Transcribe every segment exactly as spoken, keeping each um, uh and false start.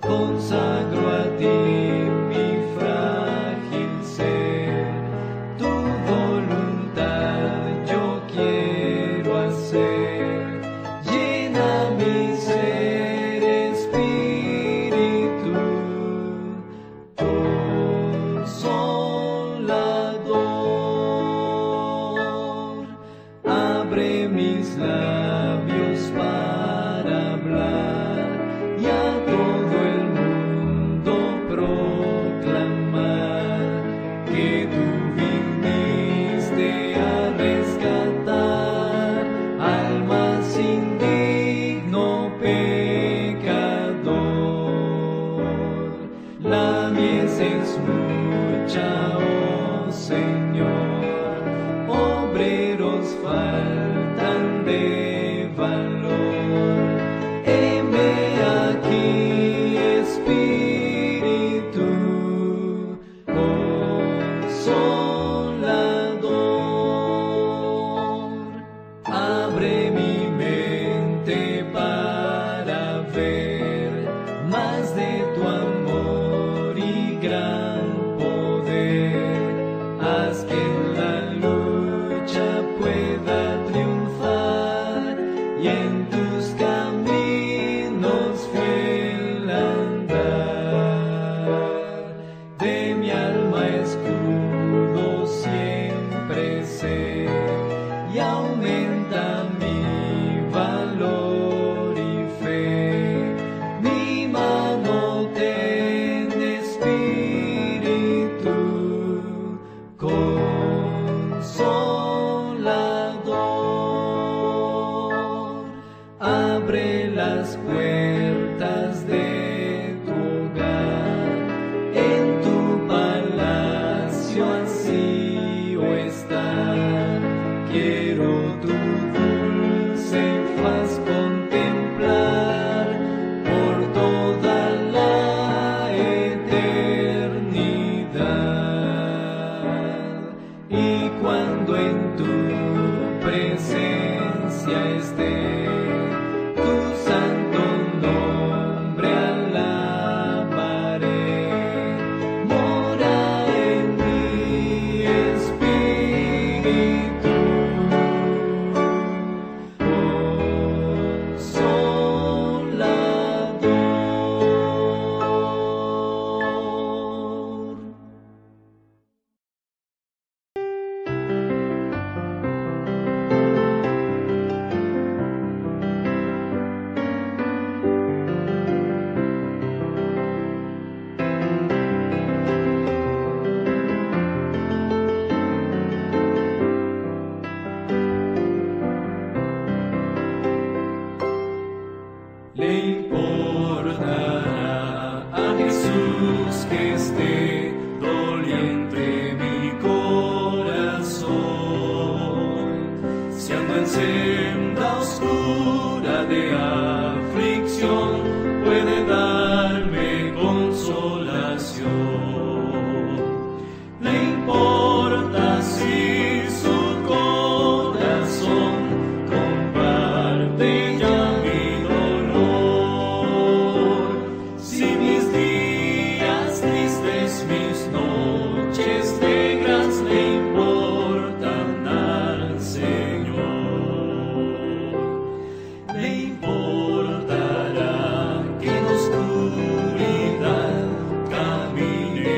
consagro a ti mi frágil ser, tu voluntad yo quiero hacer. Llena mi ser, Espíritu Consolador. Abre mis labios para hablar y a todo el mundo proclamar que tú viniste a rescatar al más indigno pecador. La mies es mucha, oh Señor, obreros faltan de valor. Heme aquí, Espíritu Consolador. Abre mi mente para ver más de tu amor y gran poder. Haz que en la lucha pueda triunfar y en tus caminos fiel andar. De mi alma escudo siempre ser y aumenta mi valor y fe. Mi mano ten, Espíritu Consolador. Abre las puertas de tu hogar, en tu palacio ansío estar. Quiero tu dulce faz contemplar por toda la eternidad. Y cuando en tu presencia esté, tu santo nombre alabaré. Mora en mí, Espíritu Consolador. Le importará a Jesús que esté doliente mi corazón, si ando en senda oscura de aflicción, puede darme consolación. Le importa si su corazón comparte ya mi dolor, si mis días tristes, mis noches negras le importan al Señor. Le importará que en oscuridad camine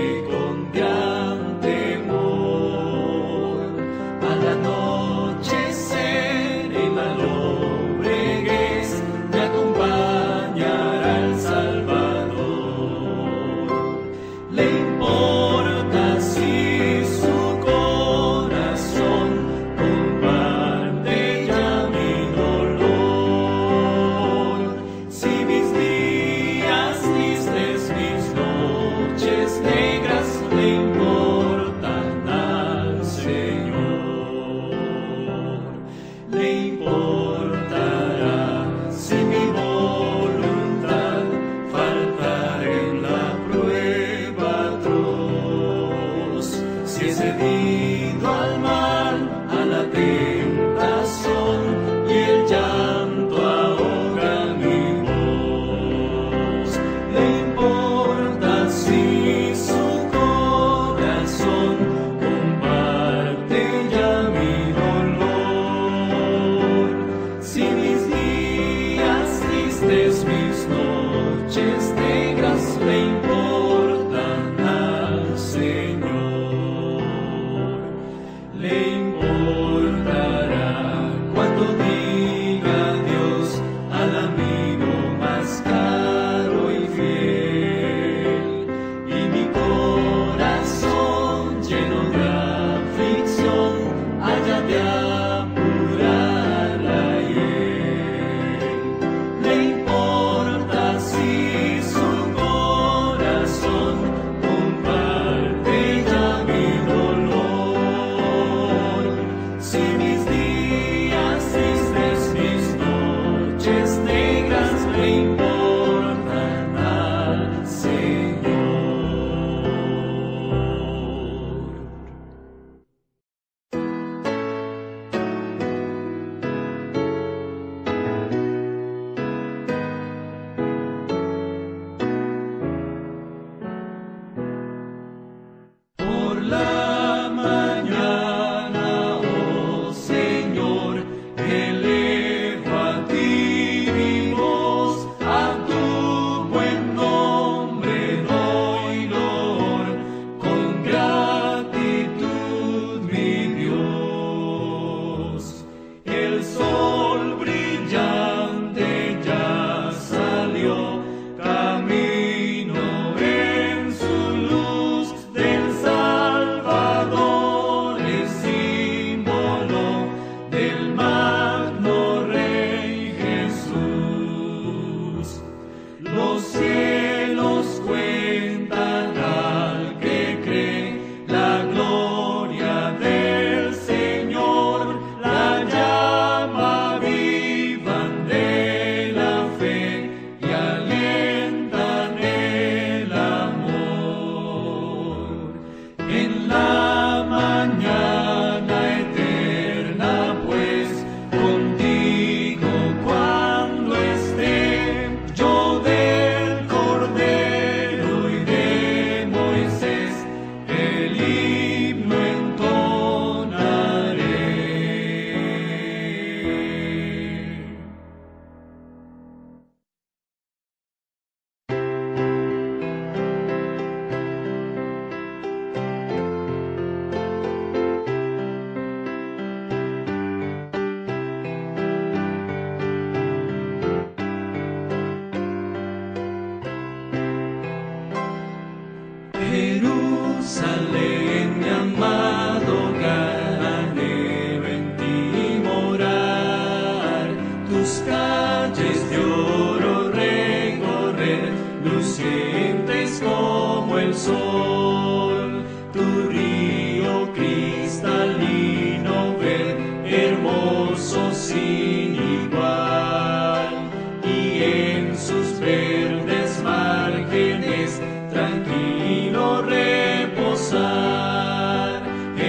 eres como el sol, tu río cristalino ver, hermoso sin igual, y en sus verdes márgenes tranquilo reposar.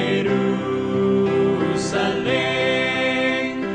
Jerusalén,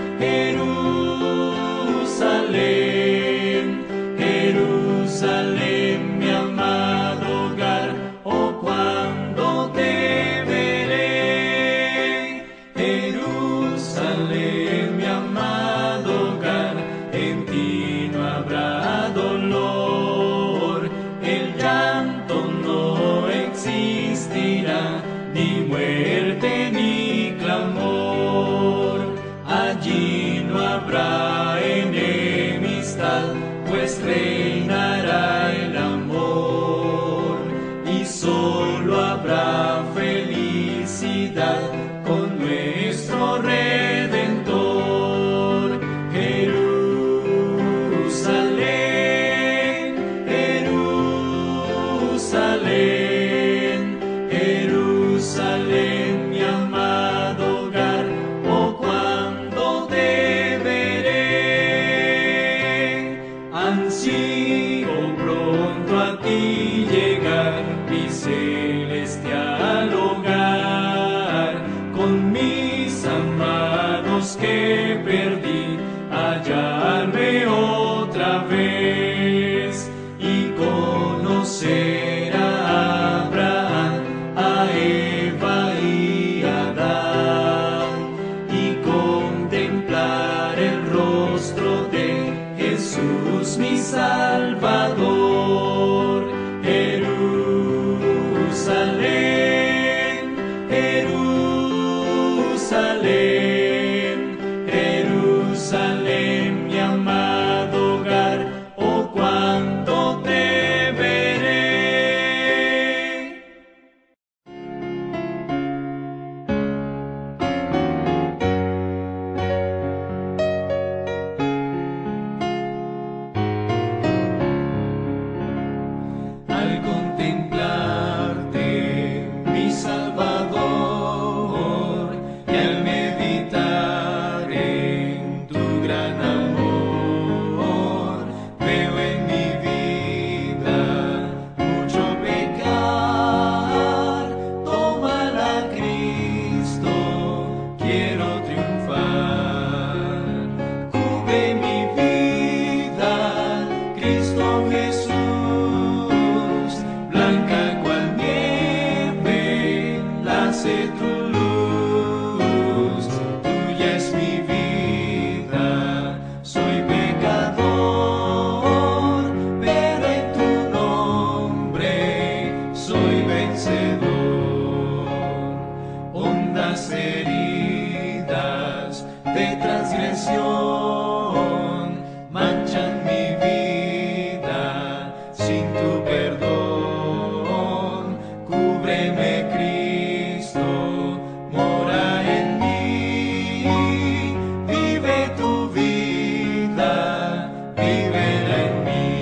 Jerusalén, Jerusalén, mi amado hogar, oh cuando te veré. Jerusalén, mi amado hogar, en ti no habrá dolor, el llanto no existirá, ni muerte ni clamor. Allí no habrá enemistad, pues reinará el amor, y solo habrá felicidad con nuestro Redentor. Jerusalén, Jerusalén, Jerusalén, mi amado hogar, oh cuando te veré. Ansío pronto a ti llegar, mi celestial hogar, con mis amados que perdí, hallarme otra vez y conocer a Abraham, a Eva y a Adán, y contemplar el rostro de Jesús mi Salvador. Jerusalén, Jerusalén, Jerusalén, mi amado hogar, oh cuando te veré. Al contemplarte, mi Salvador, y al meditar en tu gran amor, veo en mi vida mucho pecar. Tómala, Cristo, quiero triunfar. Cubre mi vida, Cristo Jesús, blanca cual nieve, lace tu luz. Tuya es mi vida, soy pecador, pero en tu nombre soy vencedor. Hondas heridas de transgresión manchan mi vida sin tu perdón. Cúbreme, Cristo, mora en mí, vive tu vida, vívela en mí.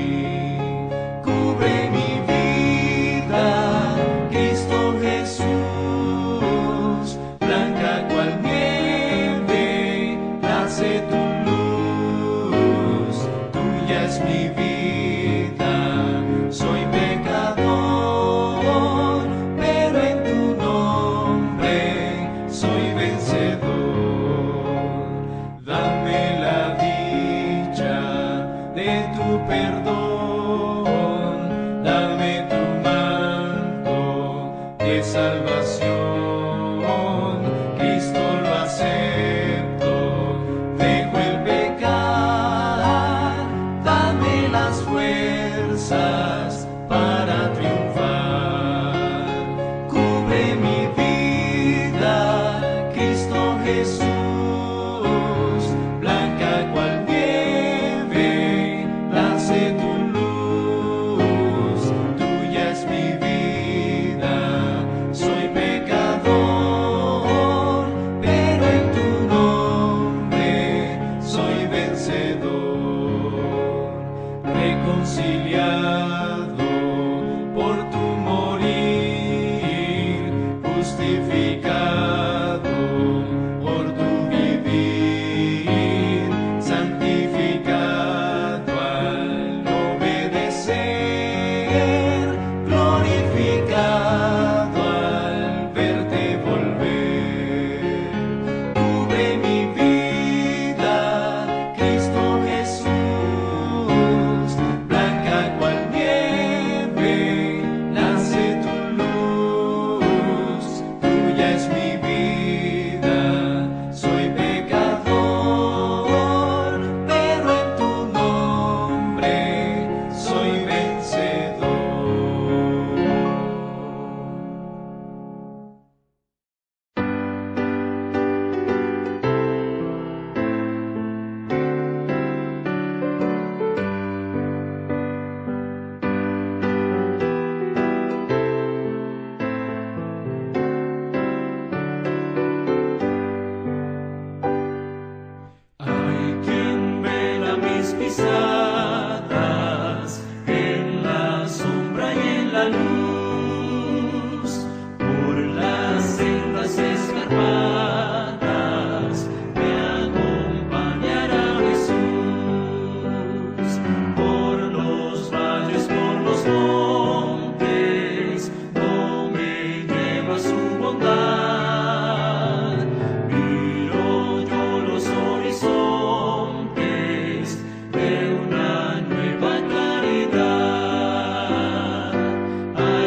Cubre mi vida, Cristo Jesús, blanca cual nieve, lace tu luz. Tuya es mi vida, soy pecador, pero en tu nombre soy vencedor. Dame la dicha de tu perdón, dame tu manto de salvación. Cristo, lo acepto, dejo el pecar, dame las fuerzas para triunfar. Cubre mi vida, Cristo Jesús, blanca cual nieve, lace tu luz. Tuya es mi vida, soy pecador, la luz, por las sendas escarpadas me acompañará Jesús, por los valles, por los montes, no me lleva su bondad. Miro yo los horizontes de una nueva claridad. Ay,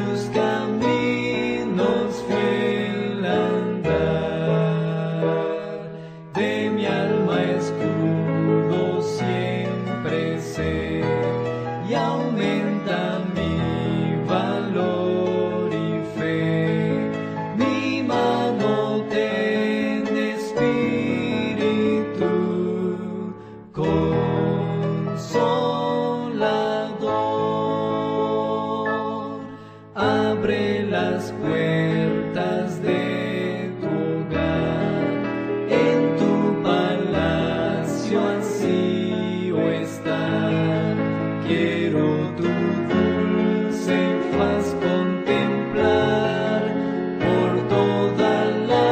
tus caminos fiel andar, de mi alma escudo siempre sé, y aumenta mi valor y fe. Mi mano tiene espíritu consolador. Abre las puertas de tu hogar, en tu palacio ansío estar. Quiero tu dulce faz contemplar por toda la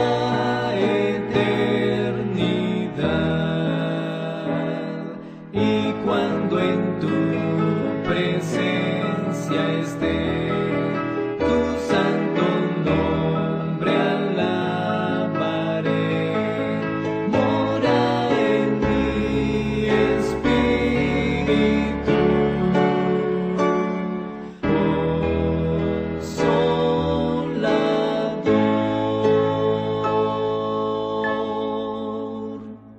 eternidad. Y cuando en tu presencia esté, tu santo nombre alabaré. Mora en mi espíritu consolador.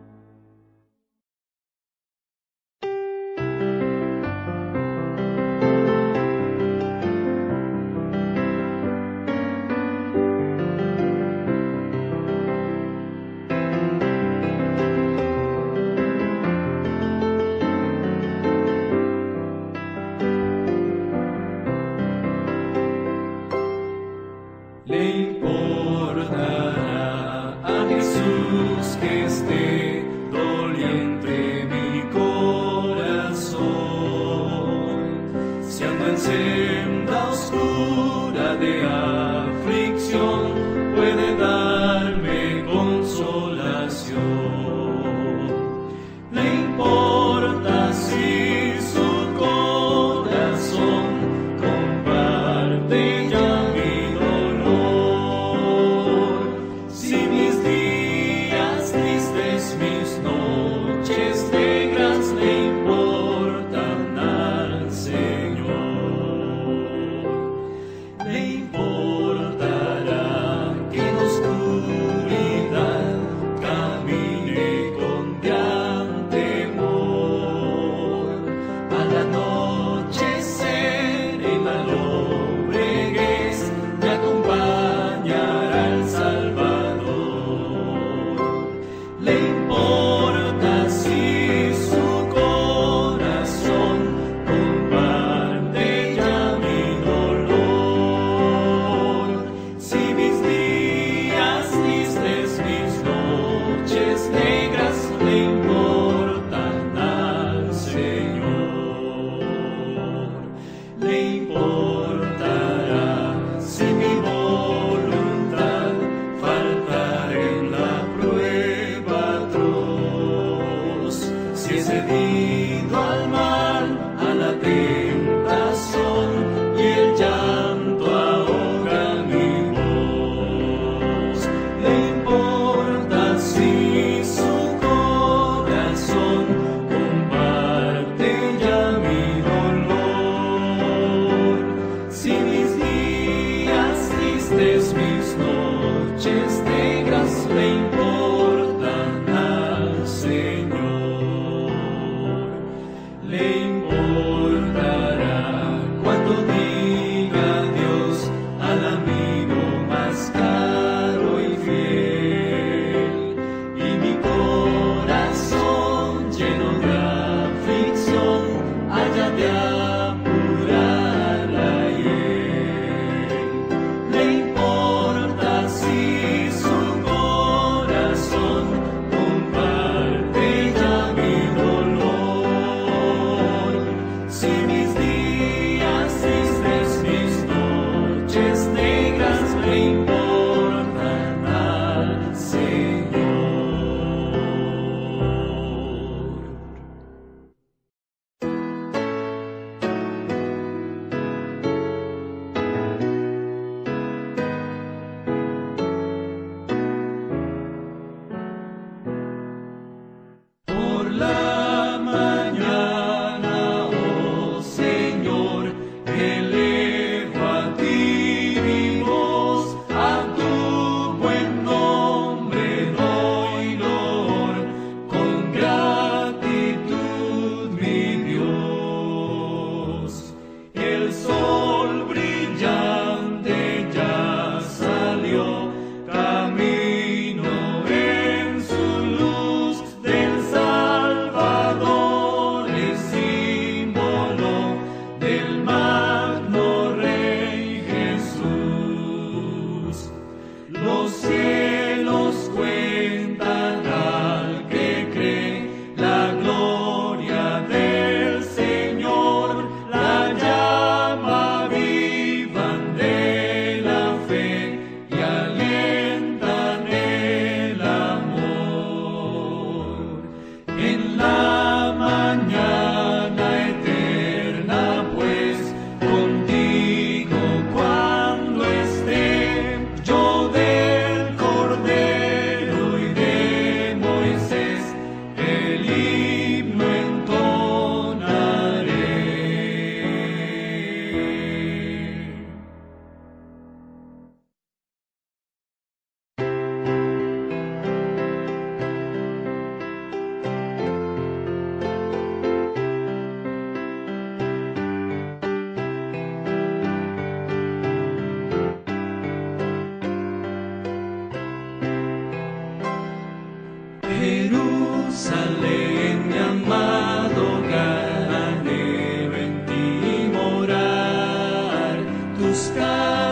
Le importará a Jesús que esté doliente mi corazón, si ando en senda oscura de aflicción, puede darme consolación. Le importa si su corazón comparte ya mi dolor, si mis días tristes, mis noches negras le importan al Señor. Le importará que en oscuridad camine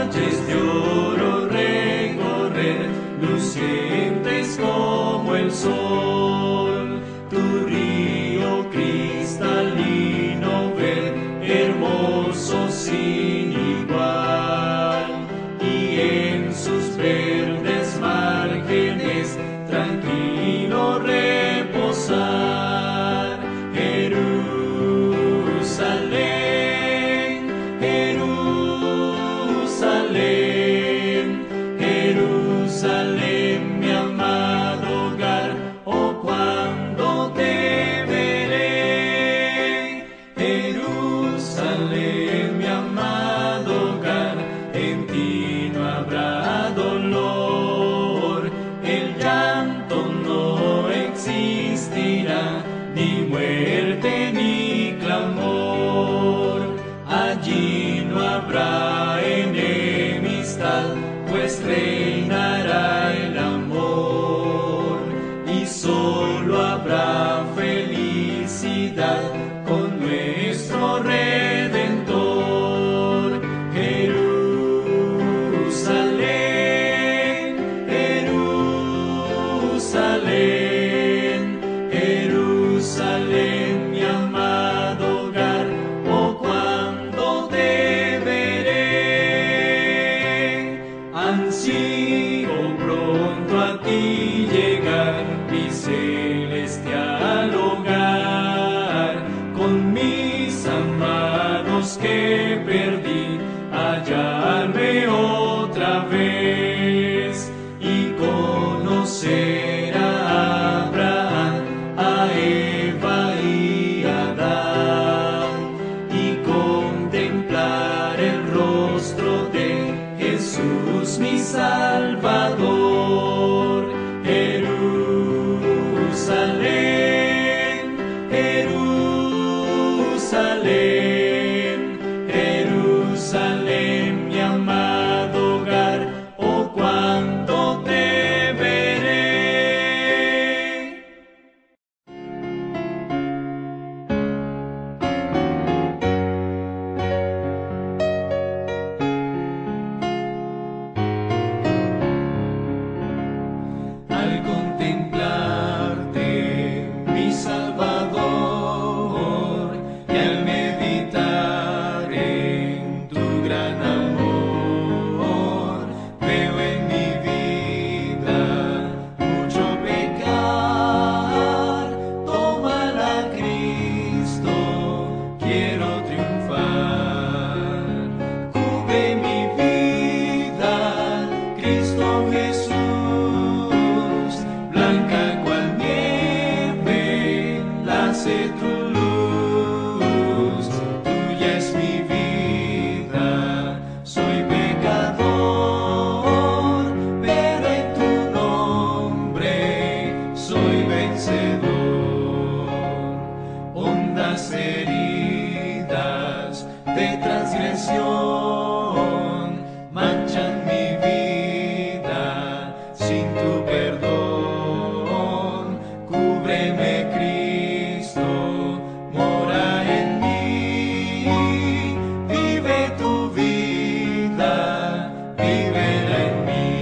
valles de oro recorrer, lucientes como el sol, tu río cristalino ver, hermoso sin igual, y en sus verdes márgenes tranquilo reposar. Jerusalén, Jerusalén, Jerusalén, mi amado hogar, oh cuando te veré. Jerusalén, mi amado hogar, en ti no habrá dolor, el llanto no existirá, ni muerte ni clamor. Allí no habrá enemistad, pues reinará el amor, y solo habrá felicidad con nuestro Redentor. Jerusalén, Jerusalén, Jerusalén, mi amado hogar, oh cuando te veré. Ansío pronto a ti llegar, mi celestial hogar, con mis amados que perdí, hallarme otra vez y conocer a Abraham, a Eva y a Adán, y contemplar el rostro de Jesús mi Salvador. Jerusalén, Jerusalén, Jerusalén, mi amado hogar, oh cuando te veré. Al contemplarte, mi Salvador, y al meditar en tu gran amor, veo en mi vida mucho pecar. Tómala, Cristo, quiero triunfar. Cubre mi vida, Cristo Jesús, blanca cual nieve, lace tu luz. Tuya es mi vida, soy pecador, pero en tu nombre soy vencedor. Hondas heridas de transgresión manchan mi vida sin tu perdón. Cúbreme, Cristo, mora en mí, vive tu vida, vívela en mí.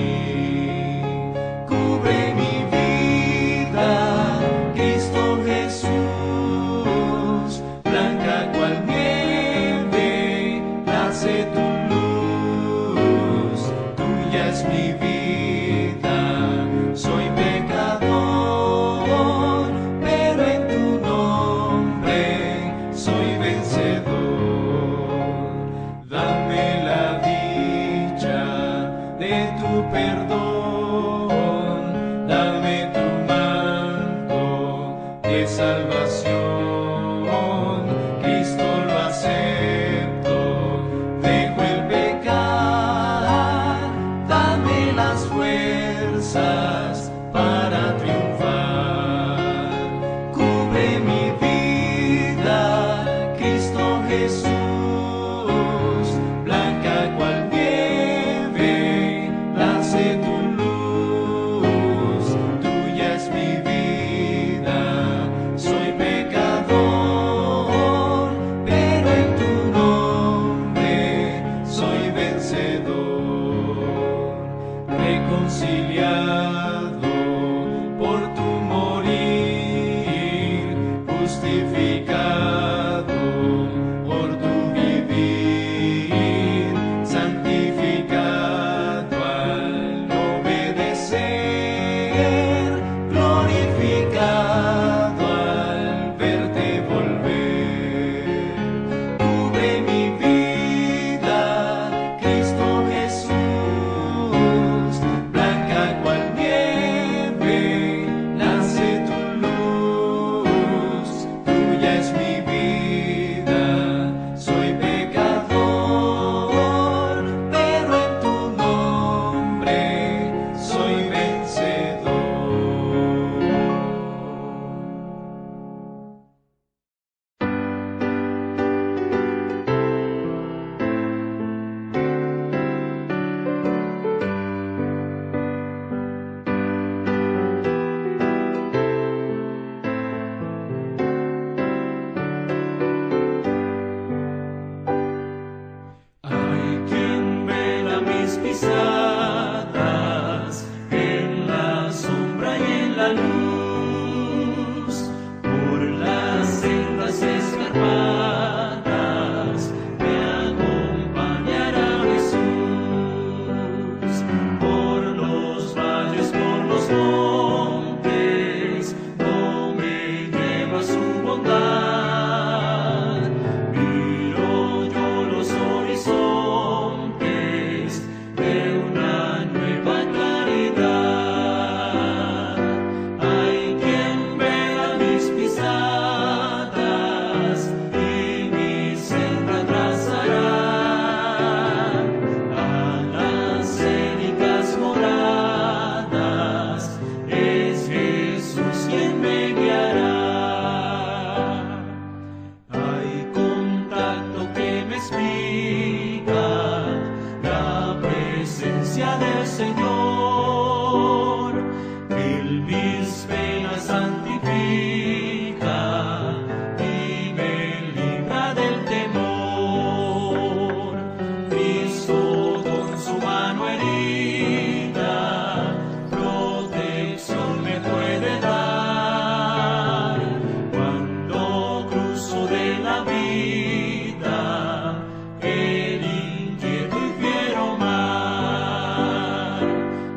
Cubre mi vida, Cristo Jesús, blanca cual nieve, nace tu luz. Tuya es mi vida, soy pecador, pero en tu nombre soy vencedor. Dame la dicha de tu perdón, dame tu manto de salvación. Cristo, lo acepto, dejo el pecar, dame la reconciliado por tu morir, justificado por tu vivir, santificado al obedecer, glorificado al verte volver. Cubre mi vida, Cristo Jesús, blanca cual nieve, nace tu luz. Tuya es mi vida, soy pecador, pero en tu nombre soy vencedor. Hay quien vela mis pisadas en la sombra y en la luz, por las sendas escarpadas me acompañará Jesús, por los valles, por los montes, no me lleva su bondad. Miro yo los horizontes de una nueva claridad. Hay quien vela mis pisadas y mi senda trazará a las cénicas moradas. Es Jesús quien me guiará. Hay contacto que me explica la presencia del Señor. Él mis penas santifica y me libra del temor. Cristo con su mano herida protección me puede dar. Cuando cruzo de la vida el inquieto y fiero mar,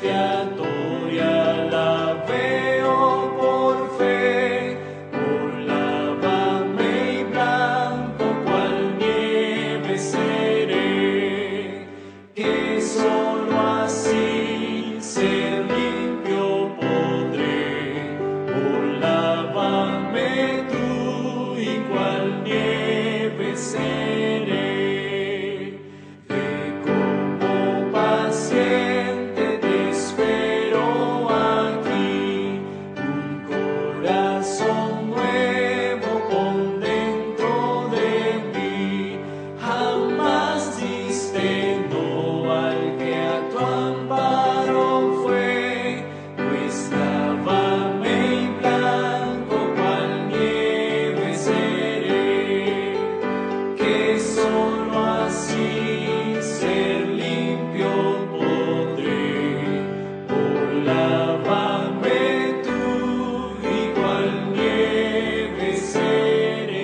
expiatoria la veo por fe. Oh, lávame y blanco cual nieve seré, que solo así ser limpio podré. Oh, lávame tú y cual nieve seré. Ve como paciente te espero aquí, un corazón nuevo pon dentro de mí. Jamás diste no al que a tu amparo fue, pues lávame y blanco cual nieve seré, que solo así ser limpio podré. Oh, lávame tú y cual nieve seré.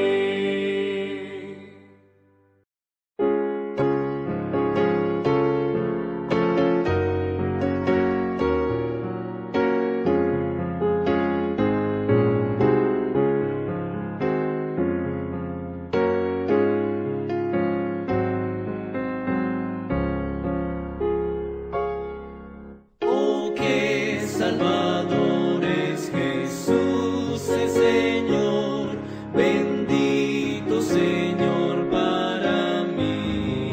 Oh, qué Salvador es Jesús el Señor, bendito Señor para mí.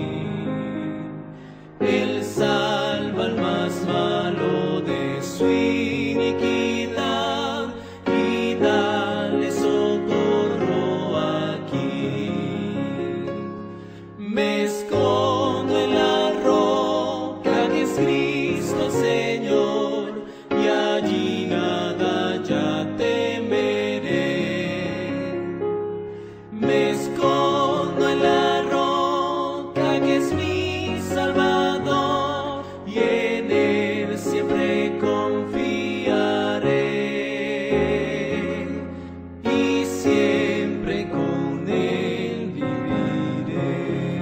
Él salva al más malo de su iniquidad y dale socorro aquí. Me escondo en la roca que es Cristo Señor, y allí nada ya temeré. Me escondo en la roca que es mi Salvador, y en Él siempre confiaré, y siempre con Él viviré.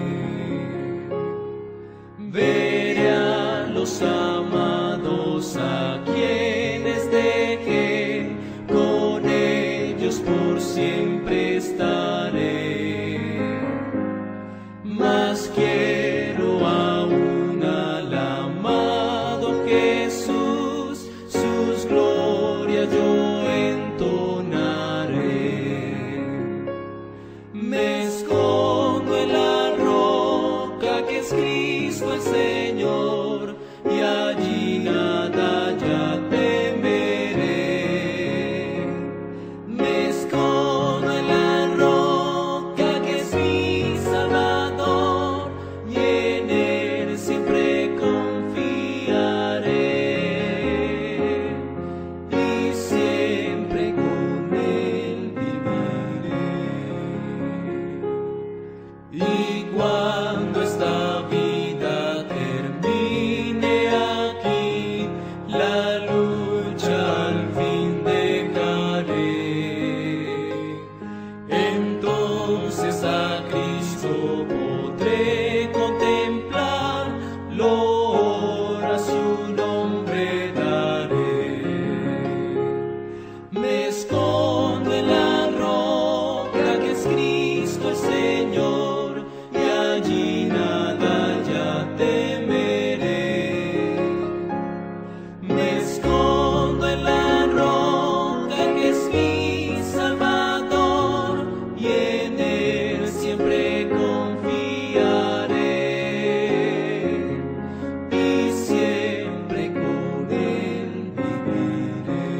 Veré a los amados a quienes dejé, con ellos por siempre estaré. Mas quiero aún al amado Jesús, sus glorias yo entonaré. Me escondo en la roca que es Cristo el Señor, y allí nada ya temeré. Me escondo en la roca que es mi Salvador, y en Él siempre confiaré, y siempre con Él viviré. Y cuando esta vida termine aquí, la lucha al fin dejaré. Entonces a Cristo podré contemplar, loor a su nombre daré. Me escondo en la roca que es Cristo el Señor, y allí nada ya temeré. Me escondo en la roca que es mi Salvador, y en Él siempre confiaré, y siempre con Él viviré.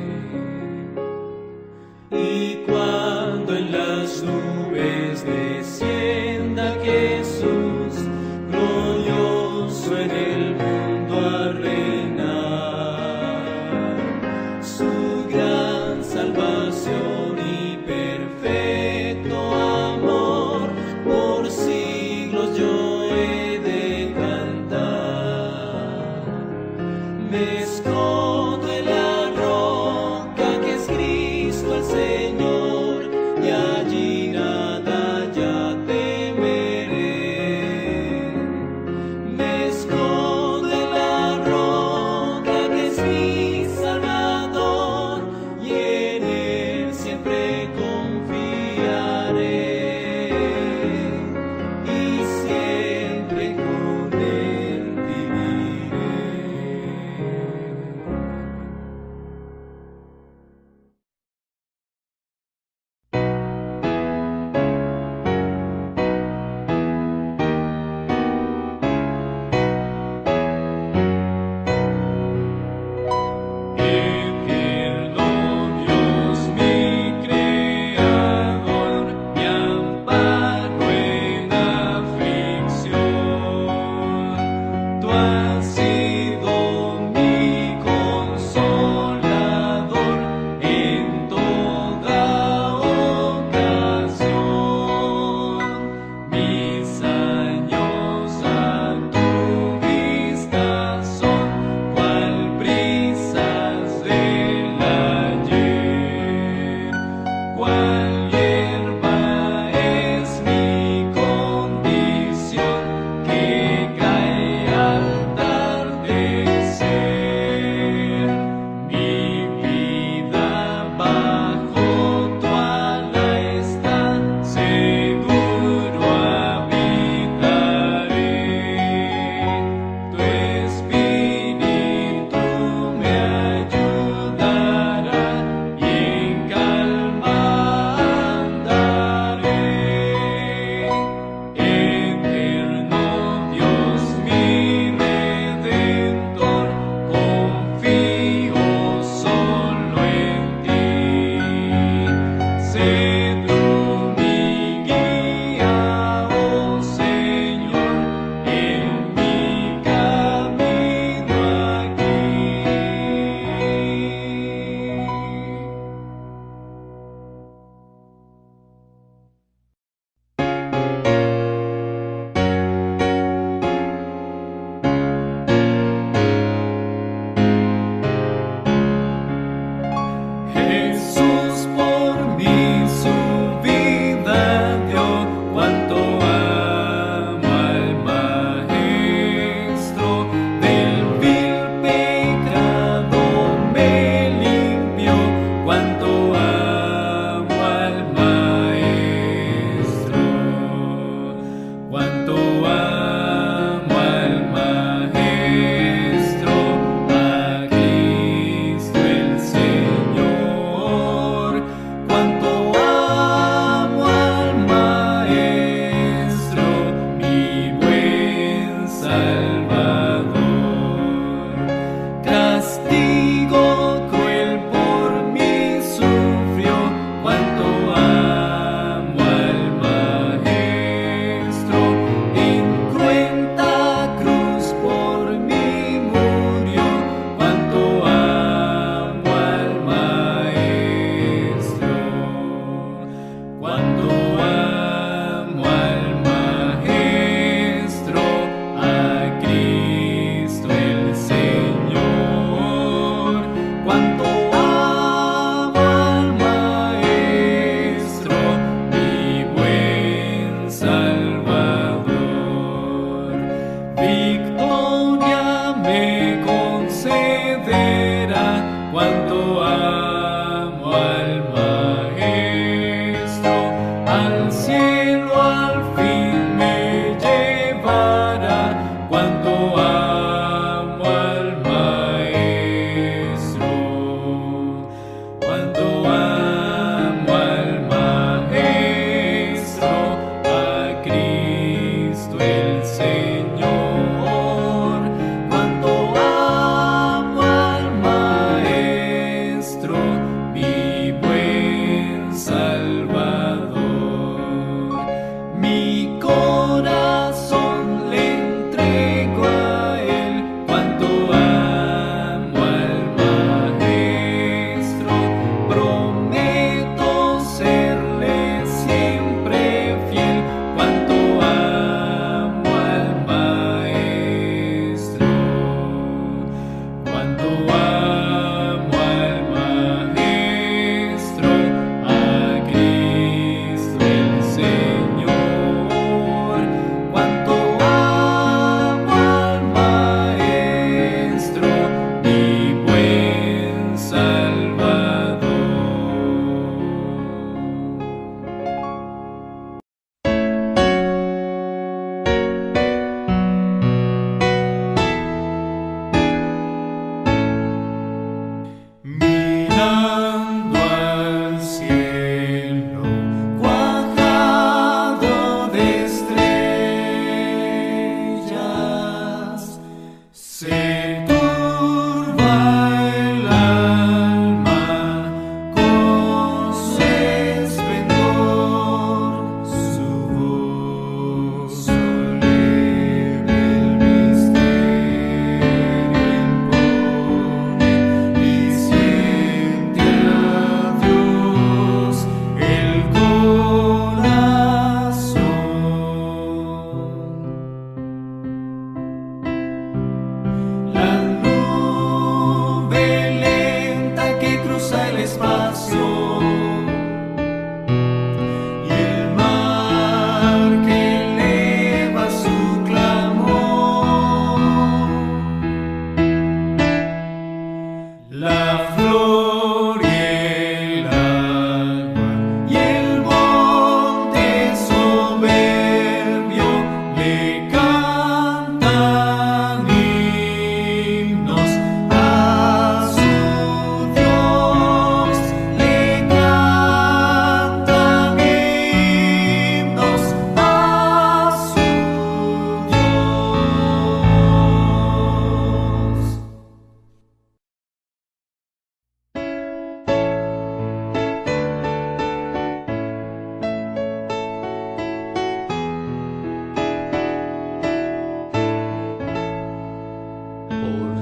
Y cuando en las nubes descienda Jesús, glorioso en el mundo a reinar, su gran salvación y perfecto amor por siglos yo he de cantar. Me escondo en la roca que es Cristo el Señor, y allí nada ya temeré. Me escondo en la roca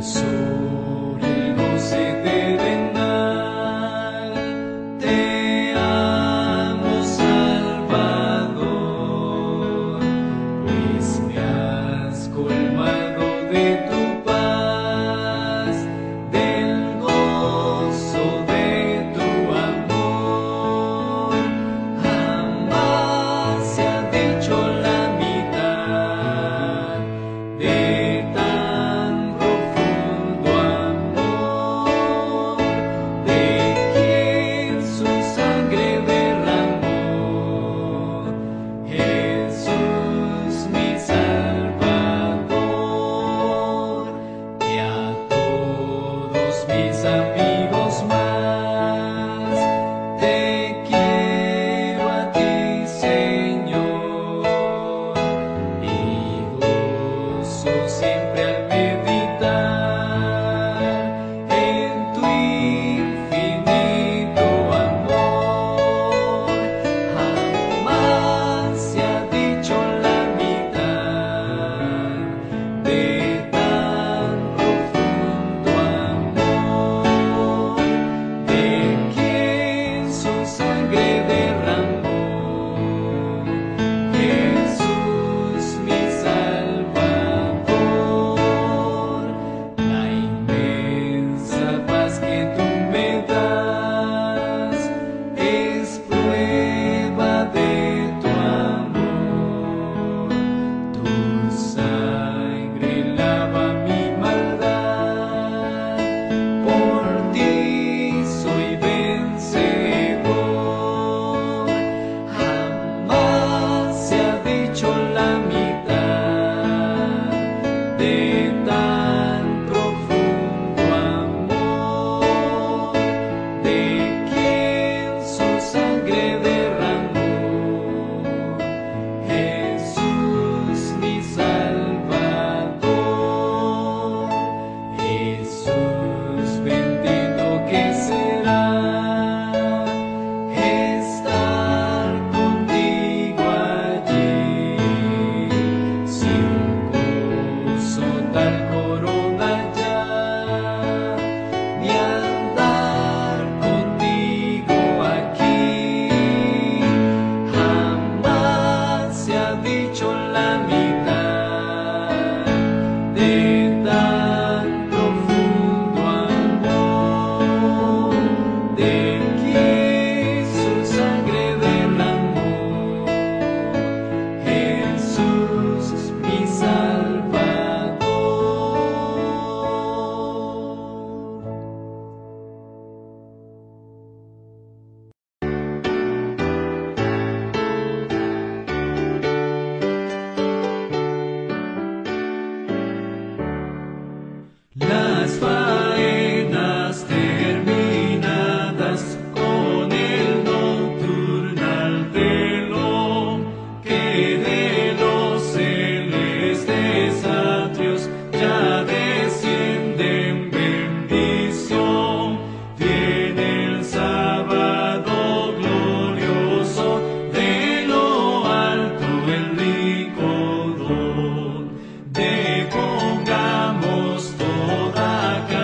Pongamos toda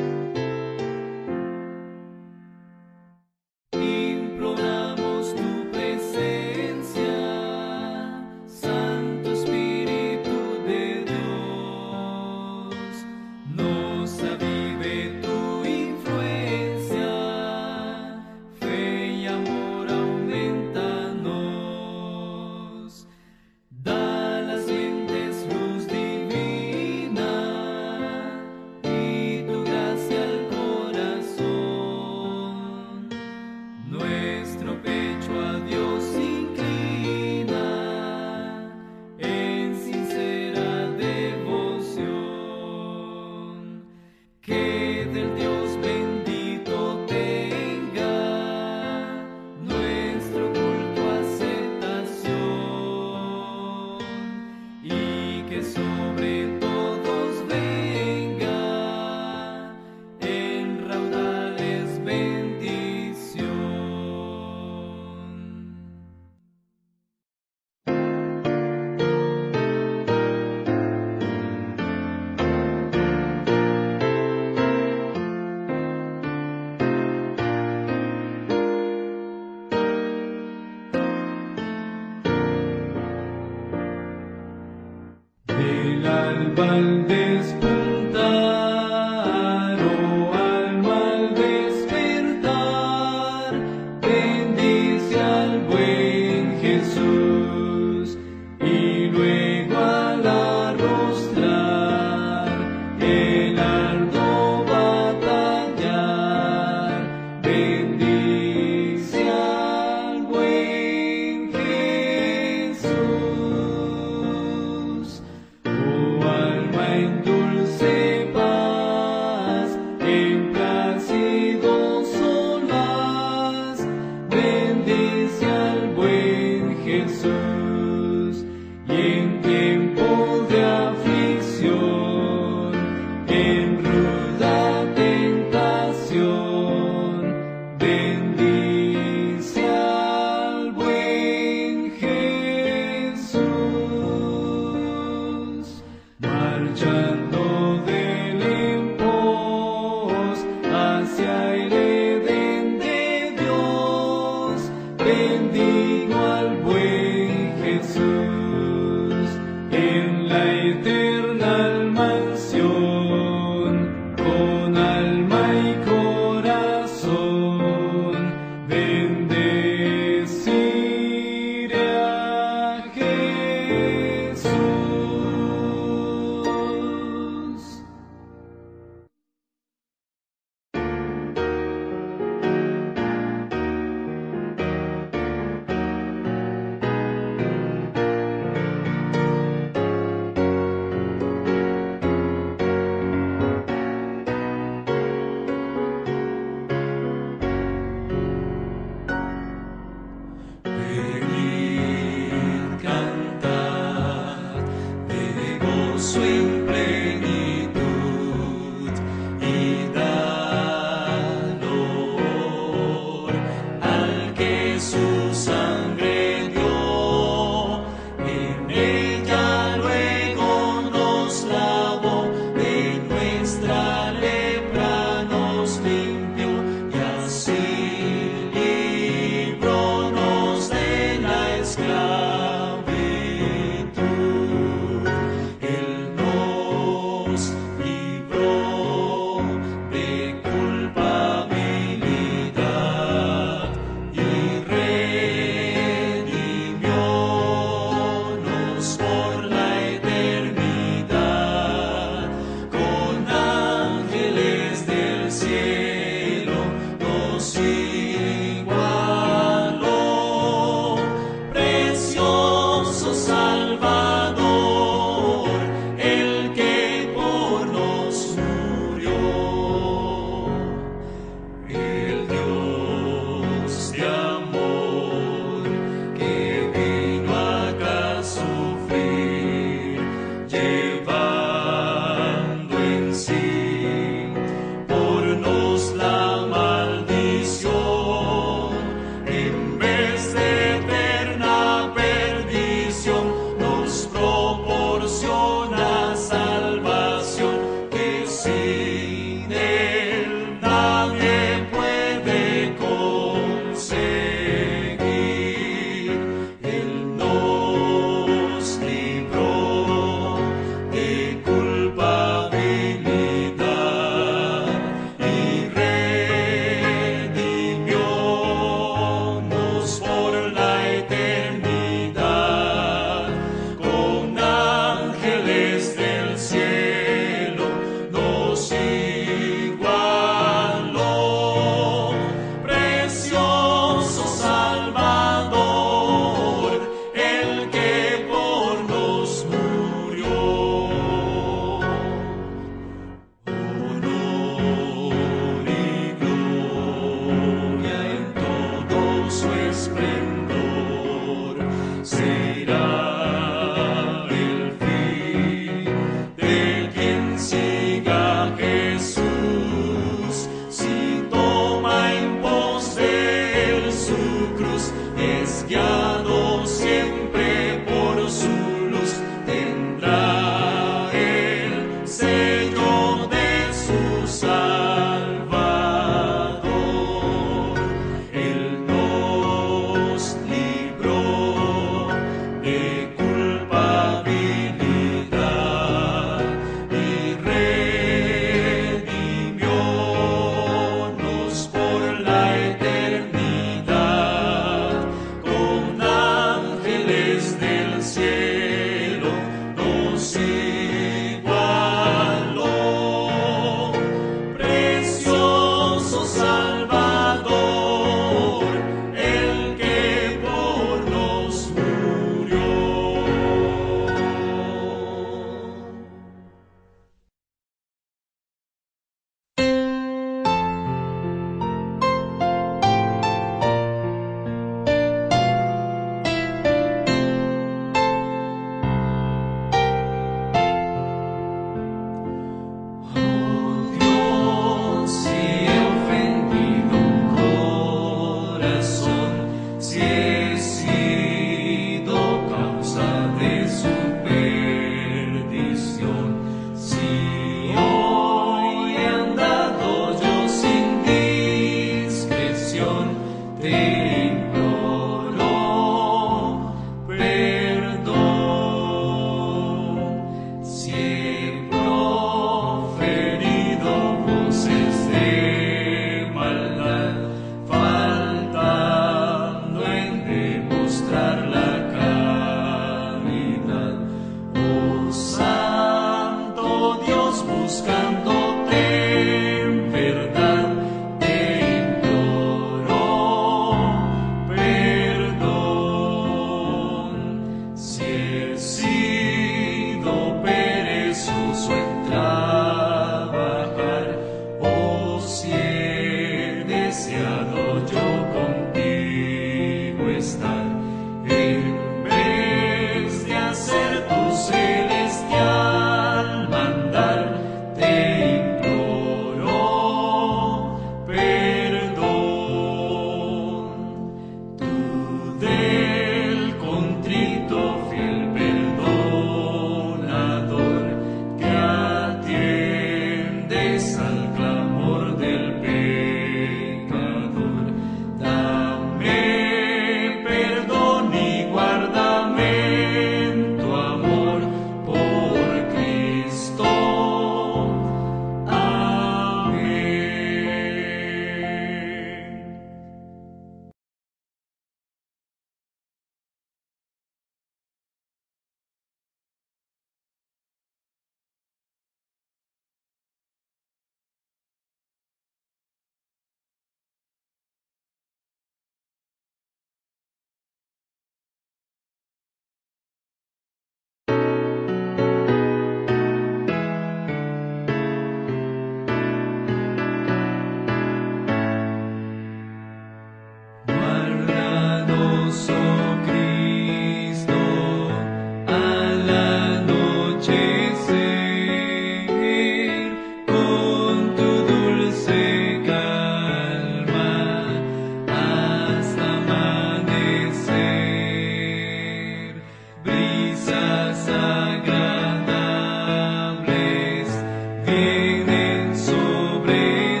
vienen sobre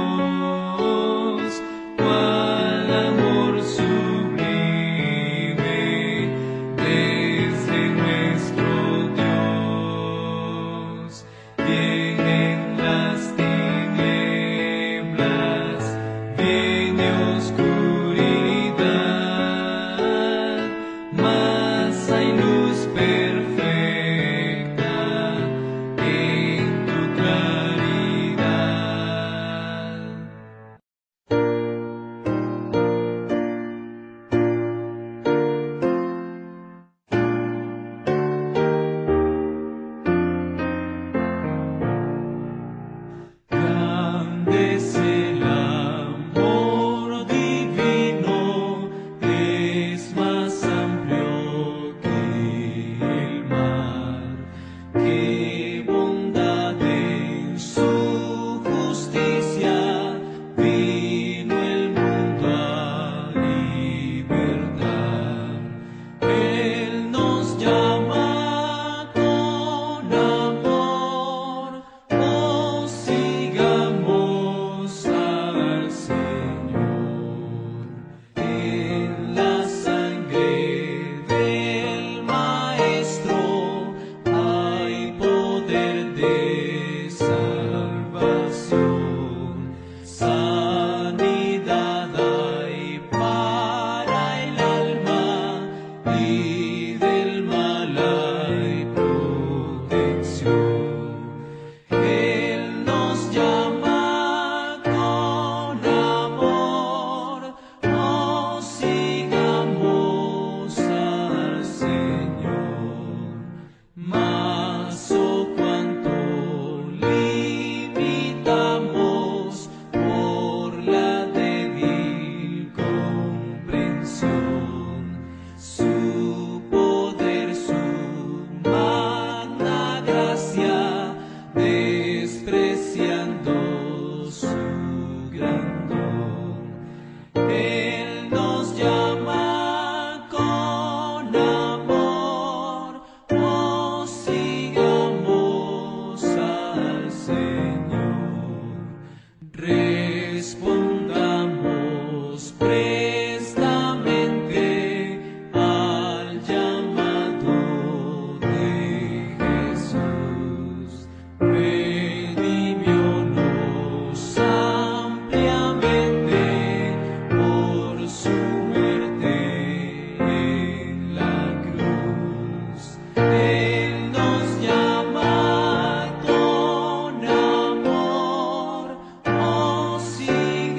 nos, cual amor sublime desde nuestro Dios. Vienen las tinieblas, viene oscuridad, mas hay luz perfecta en tu claridad. Grande es el amor divino, es más amplio que el mar. Qué bondad en su justicia, vino el mundo a libertar. Él nos llama con amor, oh sigamos al Señor. En la sangre del Maestro hay poder de salvación, sanidad hay para el alma y del mal hay protección. Él nos llama con amor, oh sigamos al Señor. Mas oh cuánto limitamos por la débil comprensión, su poder, su magna gracia, despreciando su gran don. Él nos llama con amor, oh sigamos al Señor. Respondamos prestamente al llamado de Jesús. Redimiónos ampliamente por su muerte en la cruz. Él nos llama con amor, oh sigamos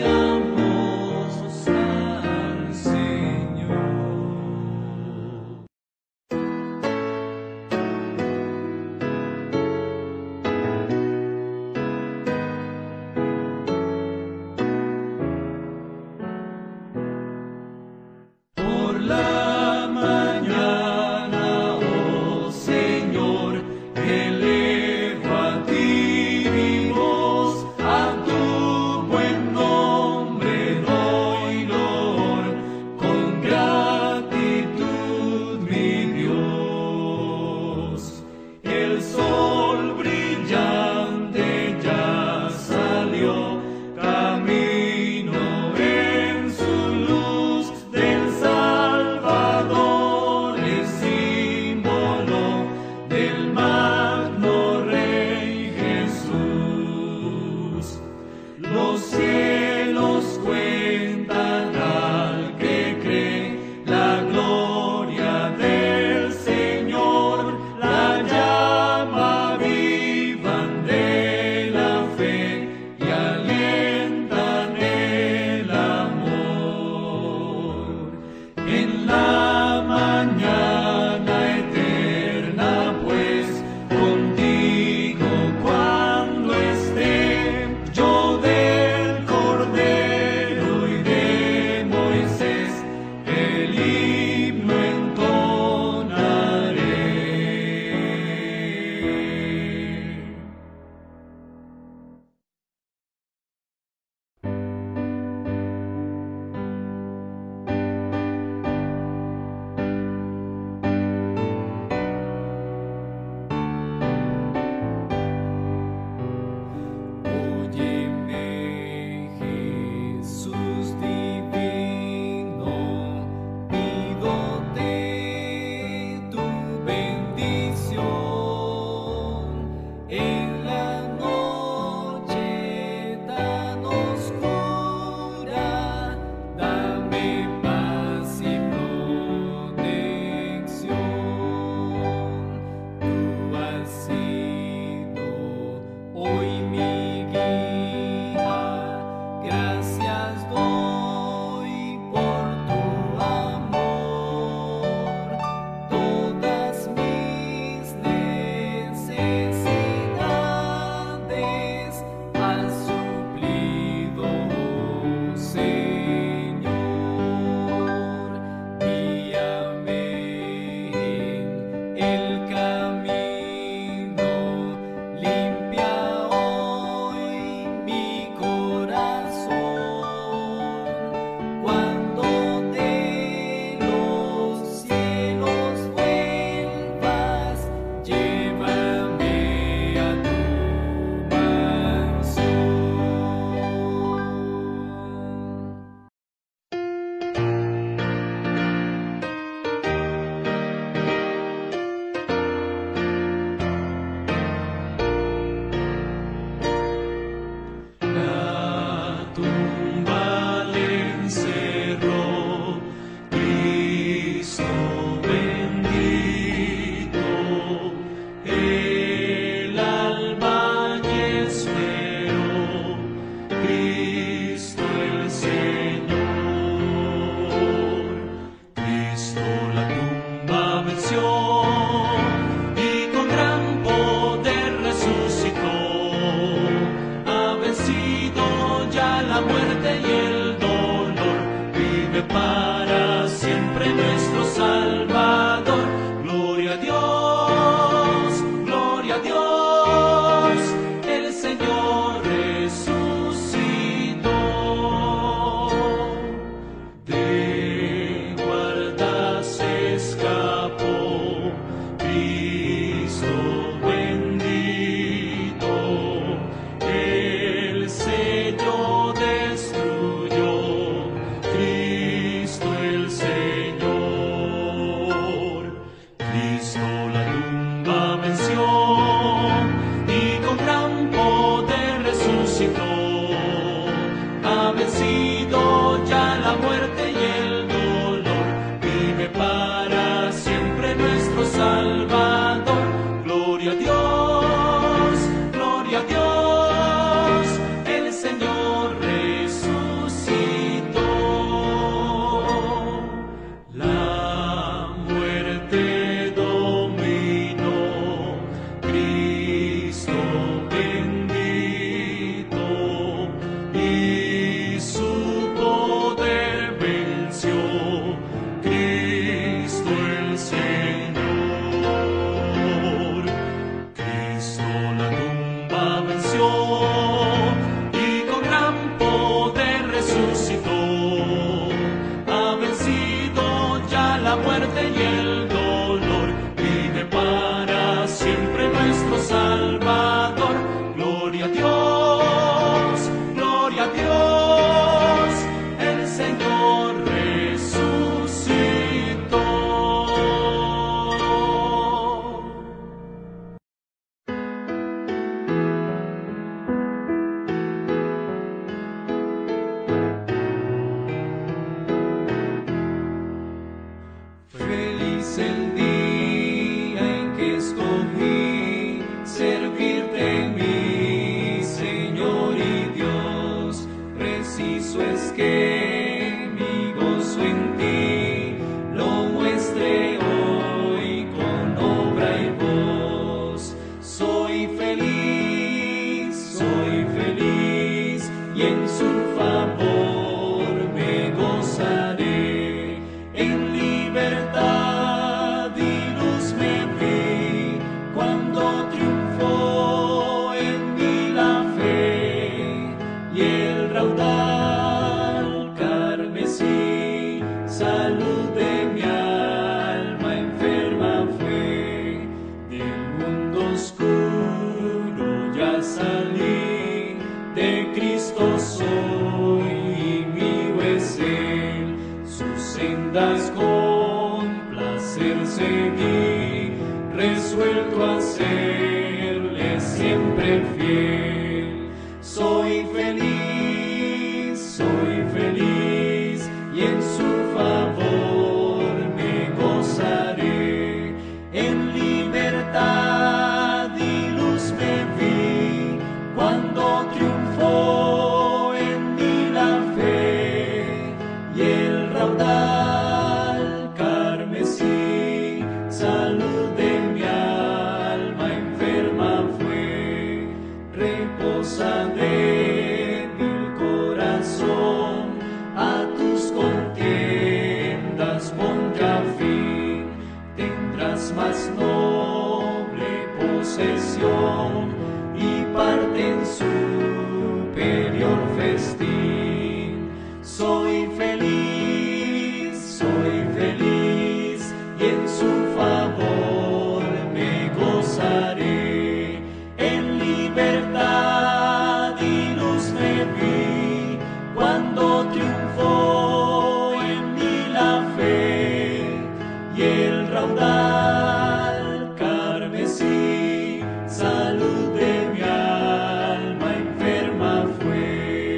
salí, de Cristo soy y mío es Él. Sus sendas con placer seguí, resuelto a serle siempre fiel. Soy feliz, soy feliz, y en su favor me gozaré. En libertad y luz me vi, cuando triunfó en mí la fe, y el raudal carmesí, salud de mi alma enferma fue. Reposa débil corazón, a tus contiendas ponte a fin. Tendrás más noble posesión y parte en superior festín. Soy feliz, soy feliz, y en su favor me gozaré. En libertad y luz me vi, cuando triunfó en mí la fe, y el raudal carmesí, salud de mi alma enferma fue.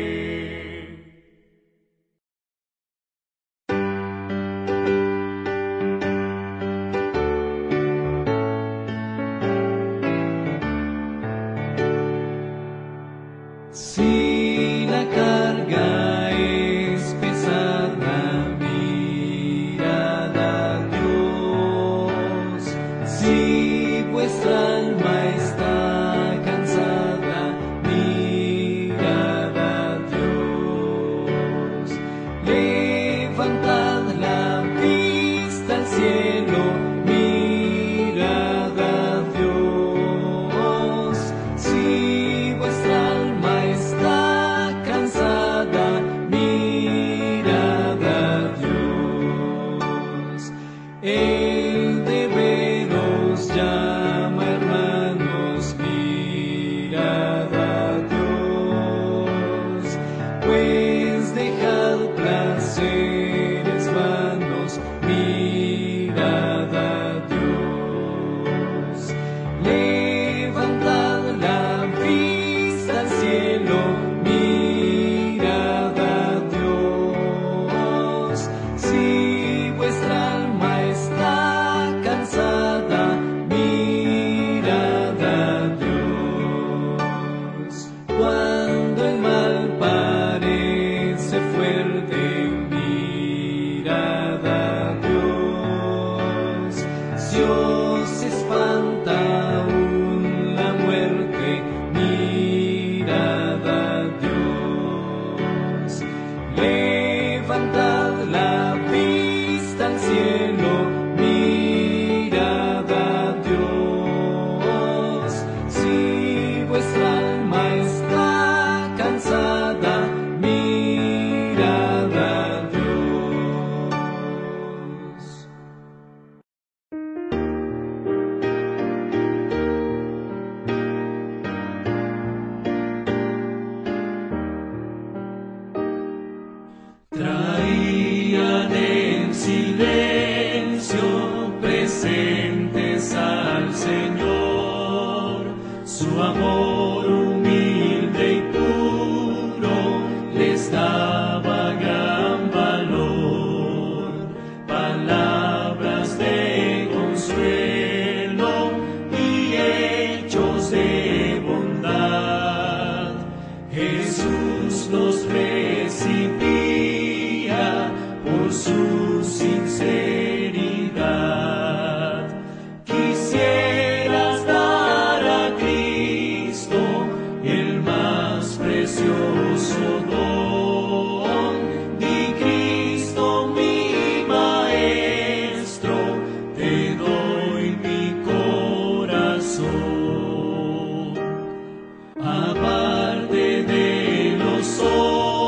Si la carga es pesada, mirad a Dios. Si vuestra alma está cansada, mirad a Dios. Levantad la vista al cielo, mirad a Dios. Si vuestra alma está cansada, mirad a Dios. El deberos llama, hermanos, mirad a Dios. Pues dejad placeres vanos, mirad a Dios. Levantad la vista al cielo, mirad a Dios. Si vuestra alma está cansada, mirad a Dios. Cuando el mal parece fuerte, mirad a Dios. Si os espanta aún la muerte, mirad a Dios. Levantad la vista al cielo, mirad a Dios. Si vuestra alma está cansada, mirad a Dios. Traían en silencio presentes al Señor, su amor humilde y puro les daba gran valor. Palabras de consuelo y hechos de bondad, Jesús los recibía por su sinceridad. Quisieras dar a Cristo el más precioso don. Di: Cristo, mi Maestro, te doy mi corazón. Aparte de los ojos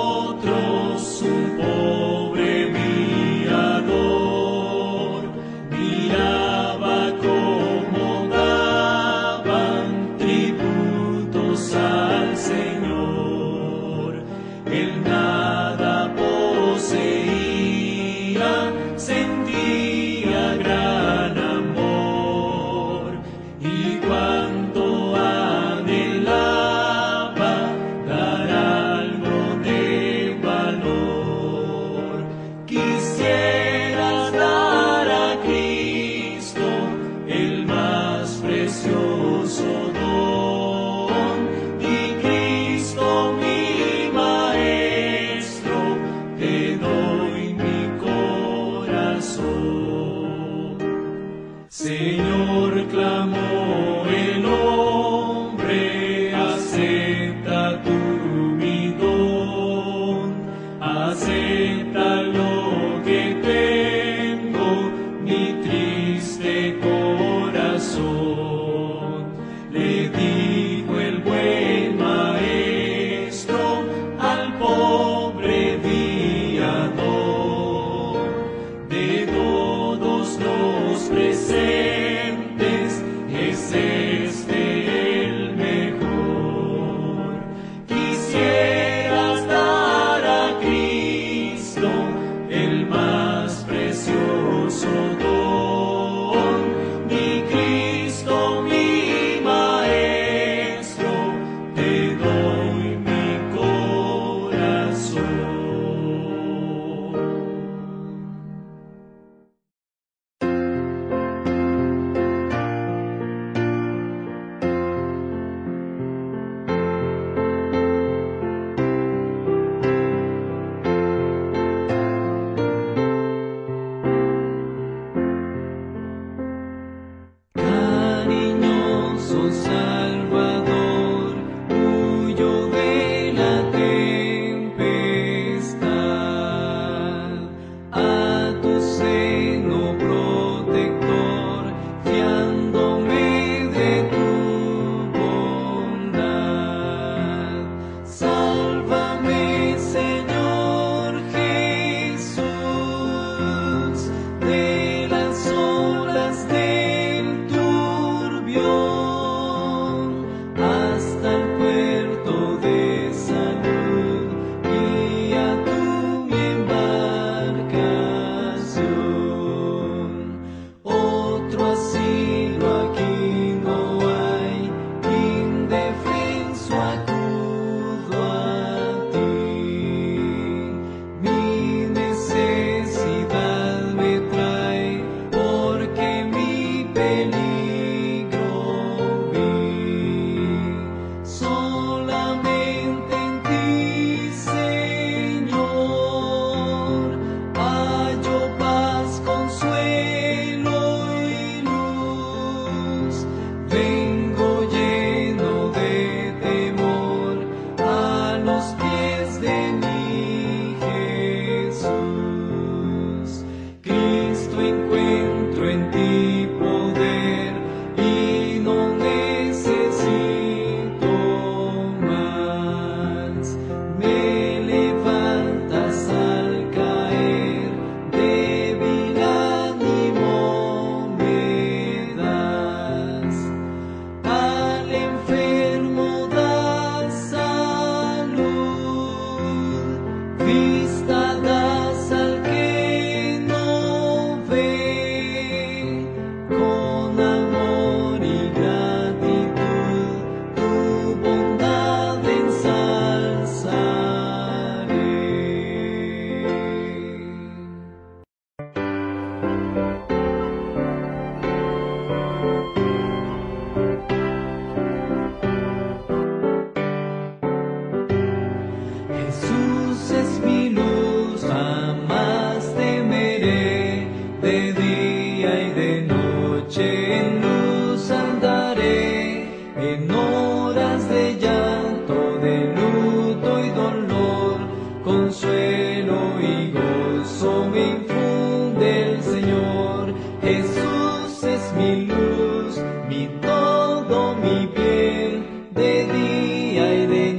consuelo y gozo me infunde el Señor. Jesús es mi luz, mi todo, mi bien, de día y de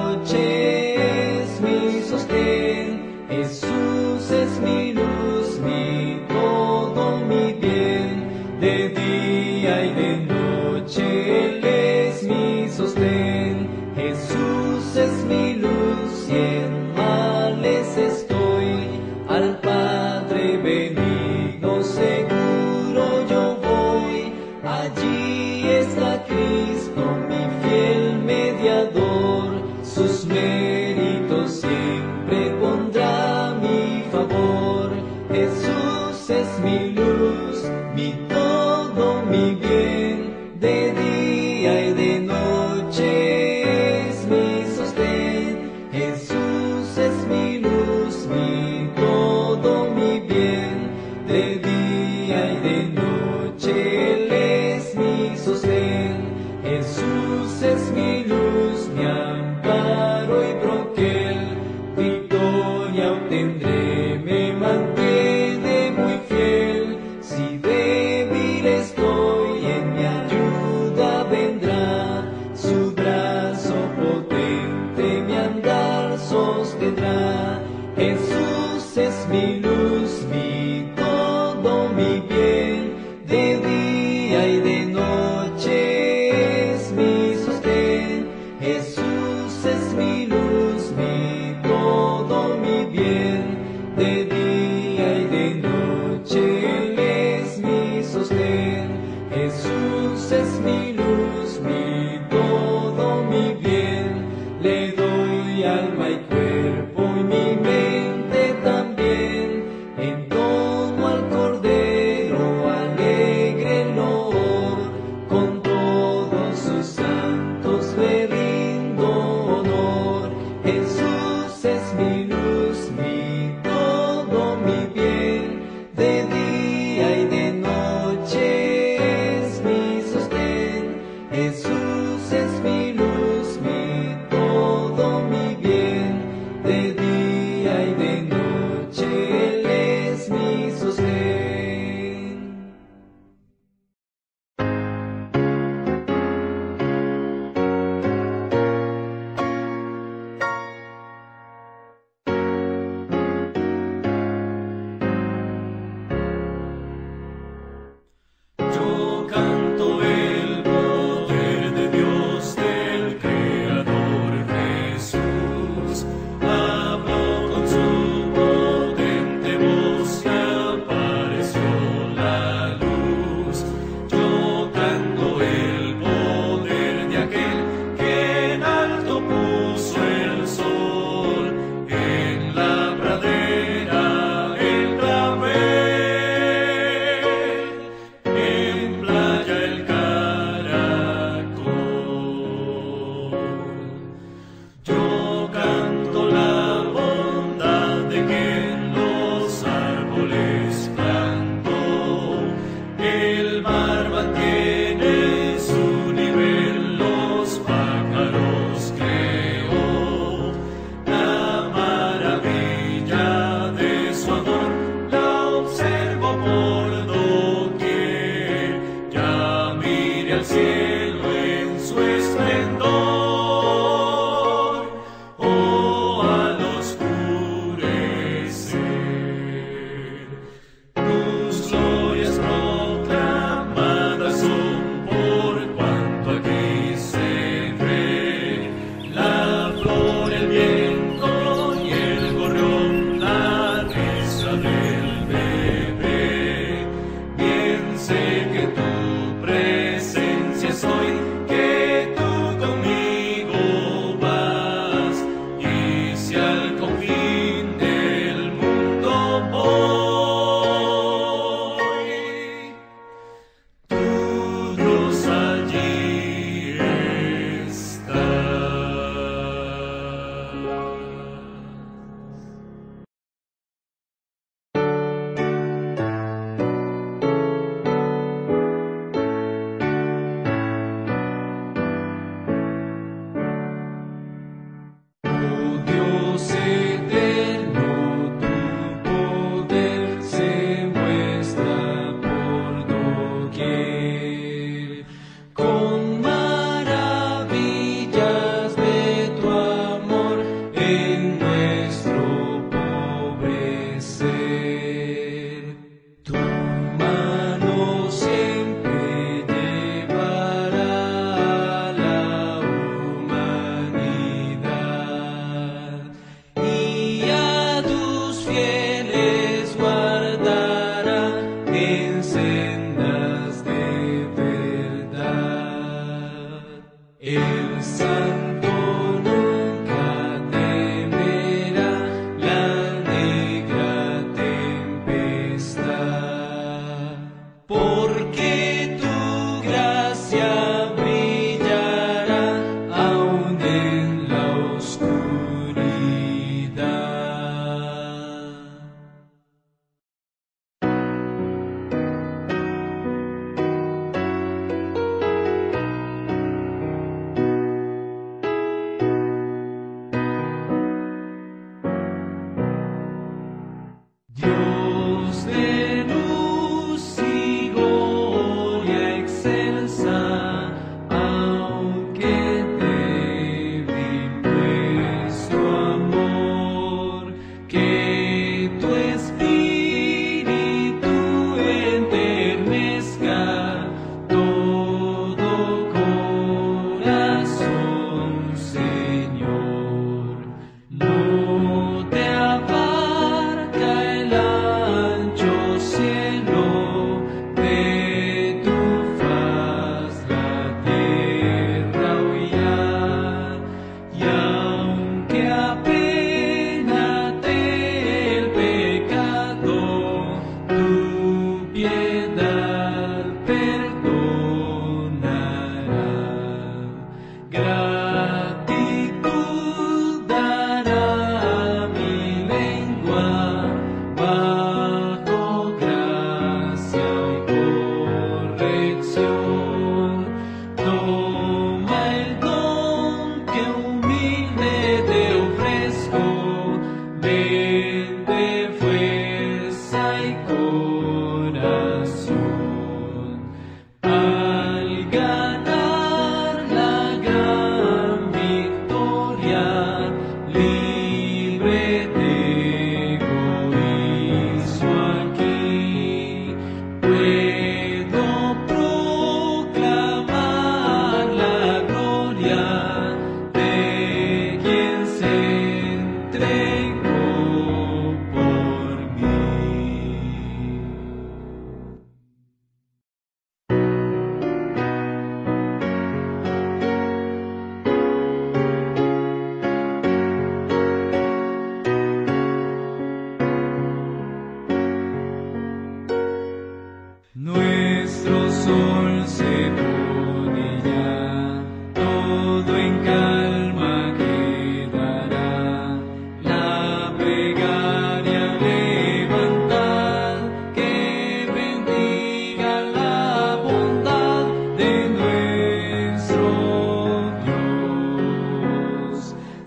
noche es mi sostén. Jesús es mi luz, mi todo, mi bien, de día y de noche Él es mi sostén. Jesús es mi luz y en males estoy, al Padre benigno seguro yo voy. Allí está Cristo, mi fiel mediador, sus méritos siempre pondrá a mi favor. Jesús es mi luz, mi todo, mi bien, de día y de noche es mi sostén. Jesús es mi luz, mi todo, mi bien, de día y de noche Él es mi sostén. Jesús es mi luz, mi amparo y broquel, victoria obtendré, me mantiene muy fiel. Si débil estoy, en mi ayuda vendrá, su brazo potente mi andar sostendrá. Jesús es mi luz, mi todo, mi bien, de día y de noche es mi sostén. Jesús es mi luz, mi todo, mi bien, de día y de noche Él es mi sostén. Jesús es mi luz, mi todo, mi bien, le doy alma y cuerpo y mi mente también, en torno al Cordero alegre loor, con todos sus santos le rindo honor. Jesús es mi luz, mi todo, mi bien, de día y de noche es mi sostén. Jesús es mi luz, mi todo, mi bien,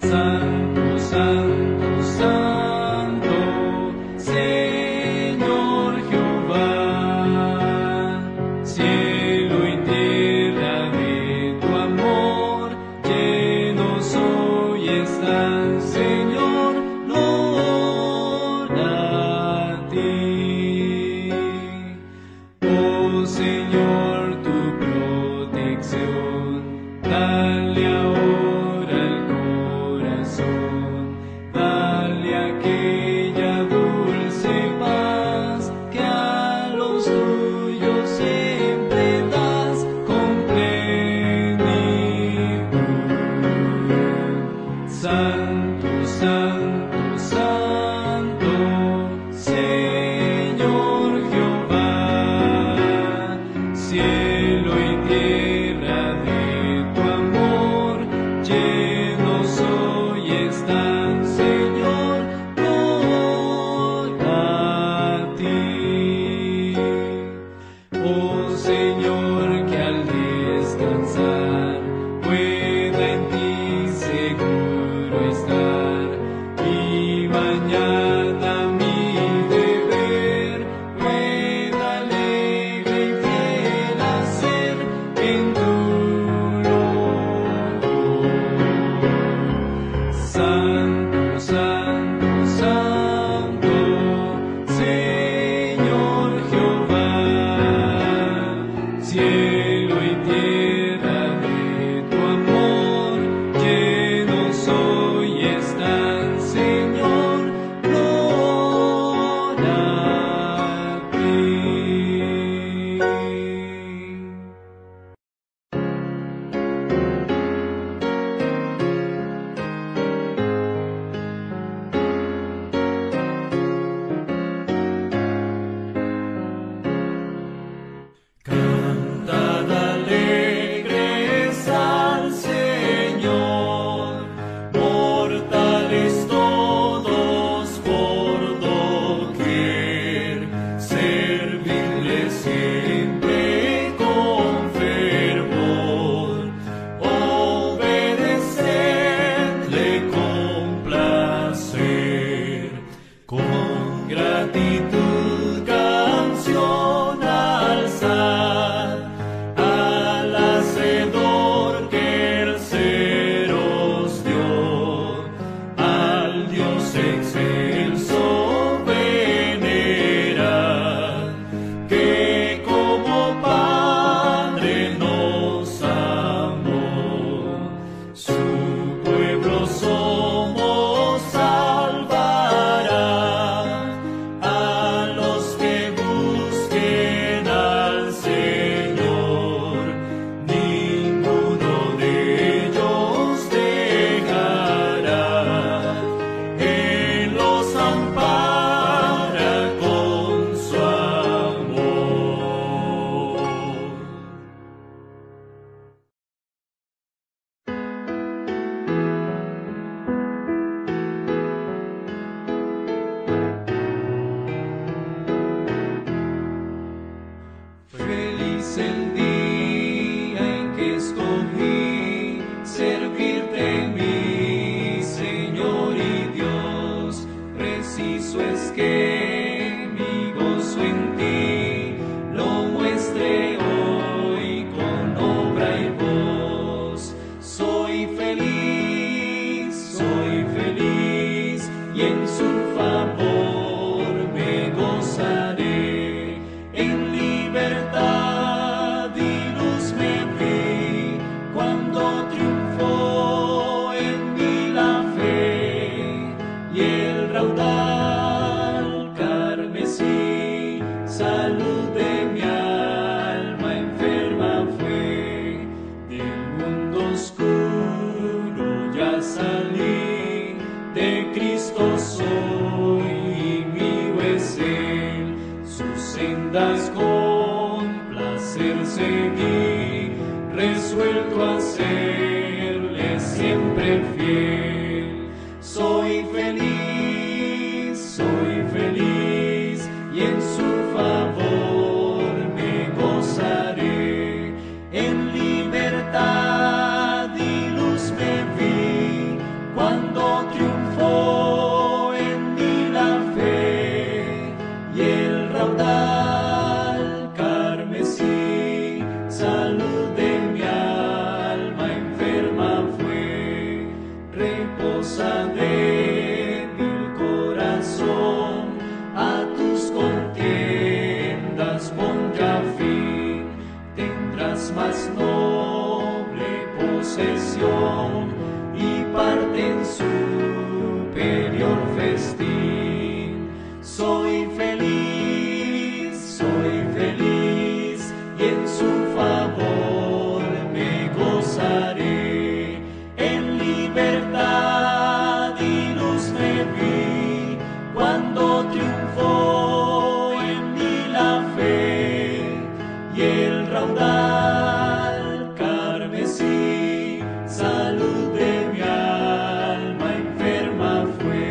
Santo, santo, santo, Señor Jehová. Cielo y tierra de tu amor llenos hoy están, Señor, gloria a ti. Oh Señor, tu protección, dale ahora al corazón, dale aquella dulce paz que a los tuyos siempre das con plenitud. Santo, santo, santo, Señor Jehová. Cielo y tierra de tu amor llenos hoy están, Señor, gloria a ti. Oh Señor, que al descansar pueda en ti seguro estar, y mañana mi deber pueda alegre y fiel hacer en tu loor. Santo, santo, santo, Señor Jehová. Cielo y tierra de tu amor llenos hoy están, Señor, gloria a ti. Cantad alegres al Señor, mortales todos por doquier, servidle siempre con fervor, obedecedle con placer, con gratitud canción alzad al Hacedor que el ser os dio, al Dios excelso venerad, que como Padre nos amó, su pueblo somos, salvará a los que busquen al Señor, ninguno de ellos dejará, Él los ampara con su amor. Feliz el día en que escogí servirte, mi Señor y Dios. Preciso es que mi gozo en ti lo muestre hoy con obra y voz. Soy feliz, soy feliz, y en su favor me gozaré. En libertad y luz me vi cuando triunfó en mí la fe, y el raudal carmesí, salud de mi alma enferma fue. Del mundo oscuro ya salí, de Cristo soy y mío es Él. Sus sendas con placer seguí, resuelto a serle siempre fiel. Soy feliz, soy feliz, y en su favor me gozaré. En libertad y luz me vi cuando fuerza débil corazón, a tus contiendas pon ya fin, tendrás más noble posesión y parte en superior festín. Soy feliz, soy feliz, y en su favor me gozaré. En libertad y luz me vi, cuando triunfó en mí la fe, y el raudal carmesí, salud de mi alma enferma fue.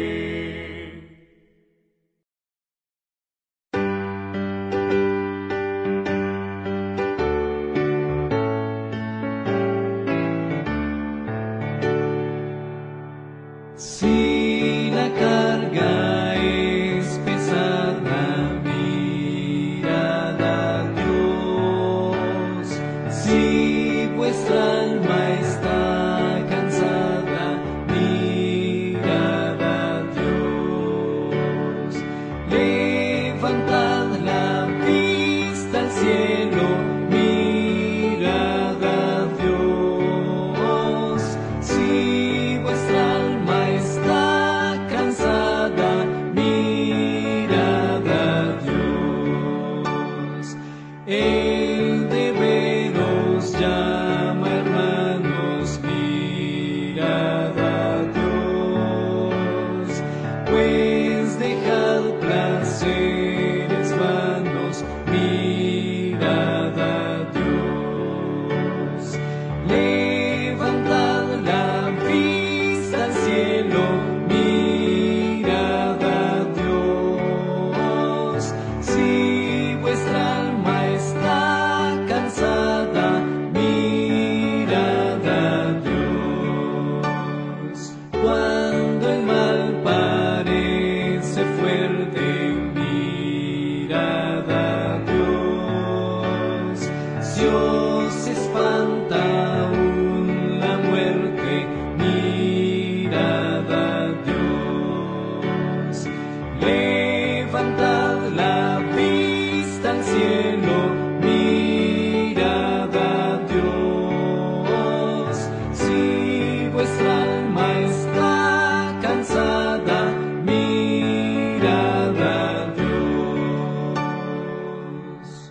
Si la carga es pesada, mirad a Dios. Si vuestra alma está cansada, mirad a Dios. Levantad la vista al cielo, mirad a Dios. Si vuestra alma está cansada, mirad a Dios. El deberos llama, hermanos, mirad a Dios. Pues dejad placeres vanos, mirad a Dios. Levantad la vista al cielo, mirad a Dios. Si vuestra alma está cansada, mirad a Dios. Cuando el mal parece fuerte, mirad a Dios. Si os espanta aún la muerte, mirad a Dios. Levantad la vista al cielo, mirad a Dios. Si vuestra alma está cansada, mirad a Dios.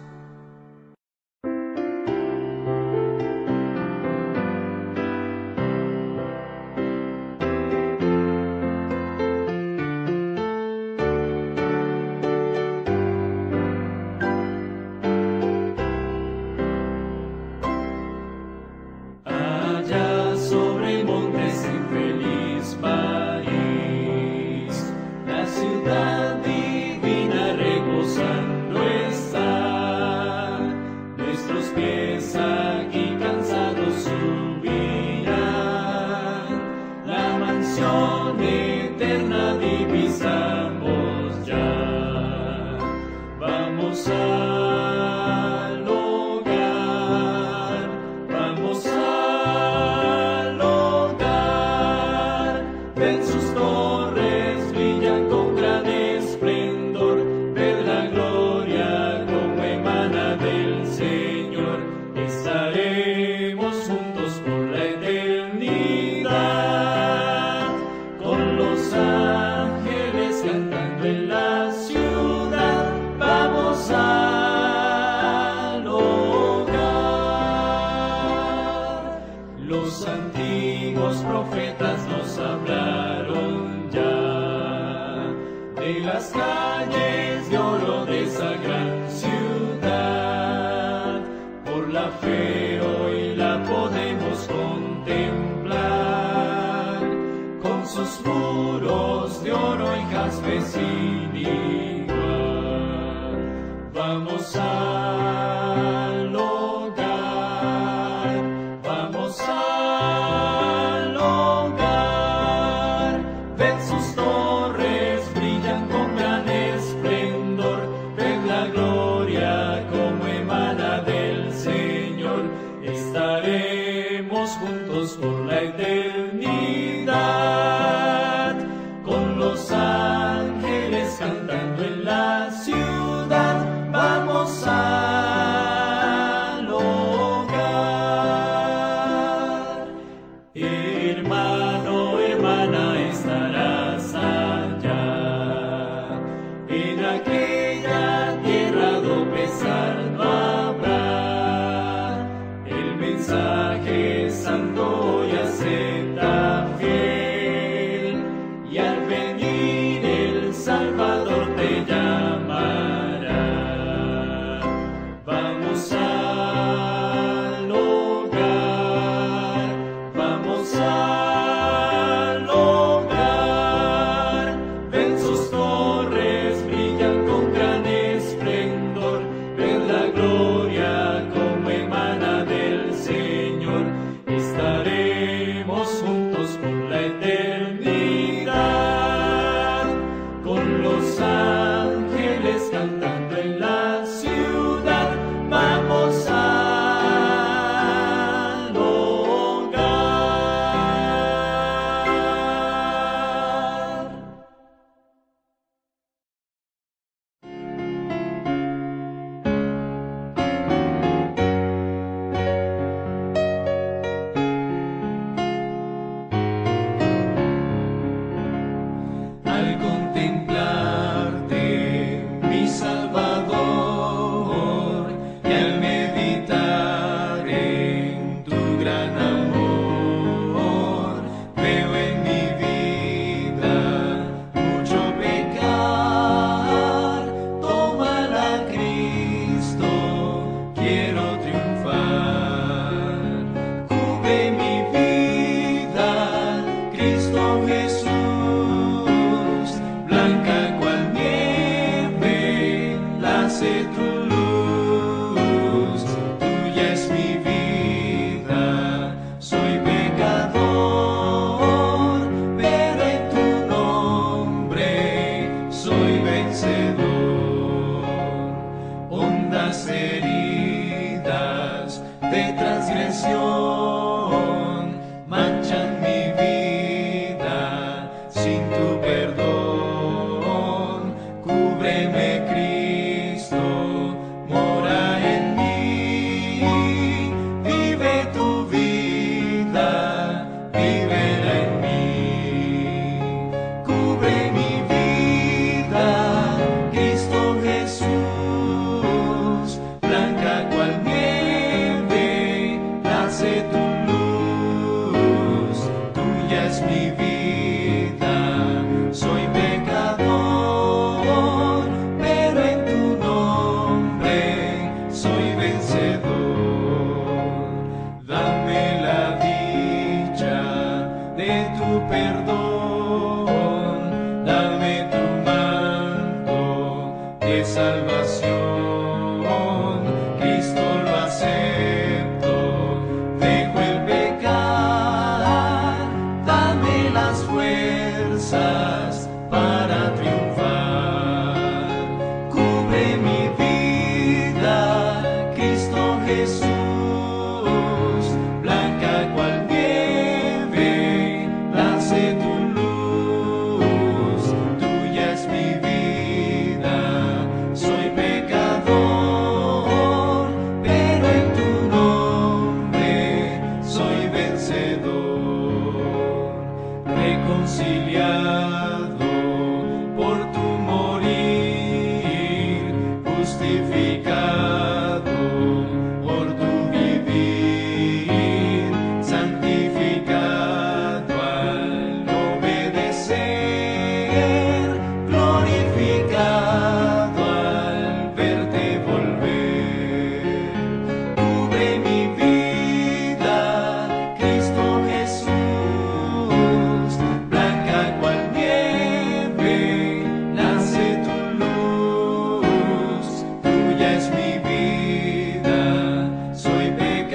Allá sobre montes infeliz país, la ciudad divina reposando está. Nuestros pies aquí cansados subirán, la mansión eterna divisamos ya. Vamos al hogar, vamos al hogar. Ven, sus torres brillan con gran esplendor, ved la gloria como emana del Señor. Estaremos juntos por la eternidad, con los ángeles cantando en la ciudad. Vamos al hogar. Los antiguos profetas nos hablaron ya de las calles de oro de esa gran ciudad. Por la fe hoy la podemos contemplar, con sus muros de oro y jaspe sin igual. Vamos al hogar, vamos al hogar. Ven, sus torres brillan con gran esplendor, ven la gloria como emana del Señor. Estaremos juntos por la eternidad. las fuerzas para triunfar. Cubre mi vida, Cristo Jesús, blanca cual nieve, lance tu luz, tuya es mi vida, soy pecador, pero en tu nombre soy vencedor, reconciliado por tu morir, justificado por tu vivir, santificado al obedecer, glorificado al verte volver. Cubre mi vida, Cristo Jesús, blanca cual nieve, nace tu luz, tuya es mi vida, soy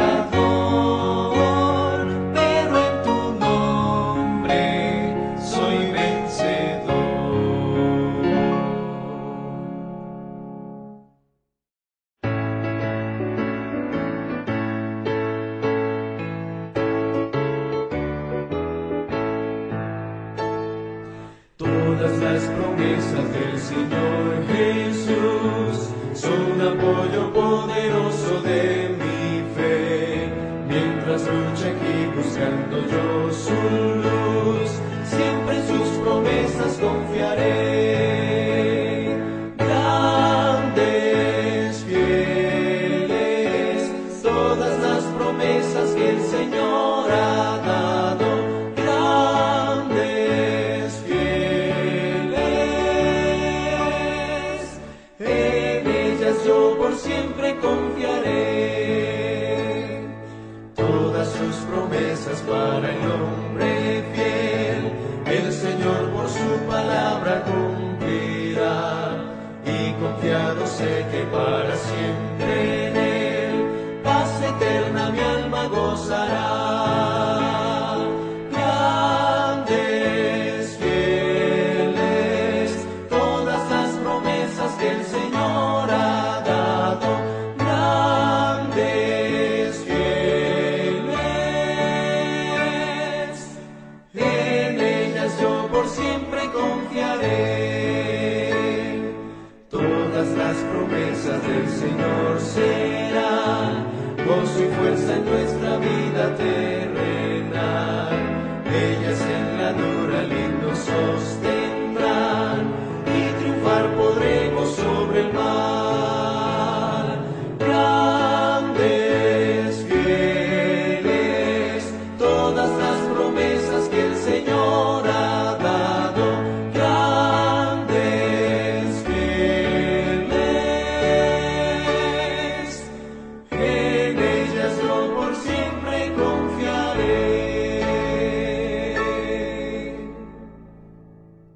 pecador, pero en tu nombre soy vencedor. Todas las promesas del Señor Jesús son apoyo poderoso de mi fe. Mientras lucho aquí buscando yo su luz, siempre en sus promesas confiaré. Grandes, fieles, todas las promesas que el Señor ha dado. Grandes, fieles, en ellas yo por siempre confiaré. Todas sus promesas para el hombre fiel, el Señor por su palabra cumplirá. Y confiado sé que para siempre en Él, paz eterna mi alma gozará. Grandes, fieles, todas las promesas que el Señor ha dado. Grandes, fieles, en ellas yo por siempre confiaré. Todas las promesas del Señor serán gozo y fuerza en nuestra vida terrenal. Ellas en la dura lid nos sostendrán y triunfar podremos sobre el mal. Grandes, fieles, todas las promesas que el Señor ha dado. Grandes, fieles, en ellas yo por siempre confiaré.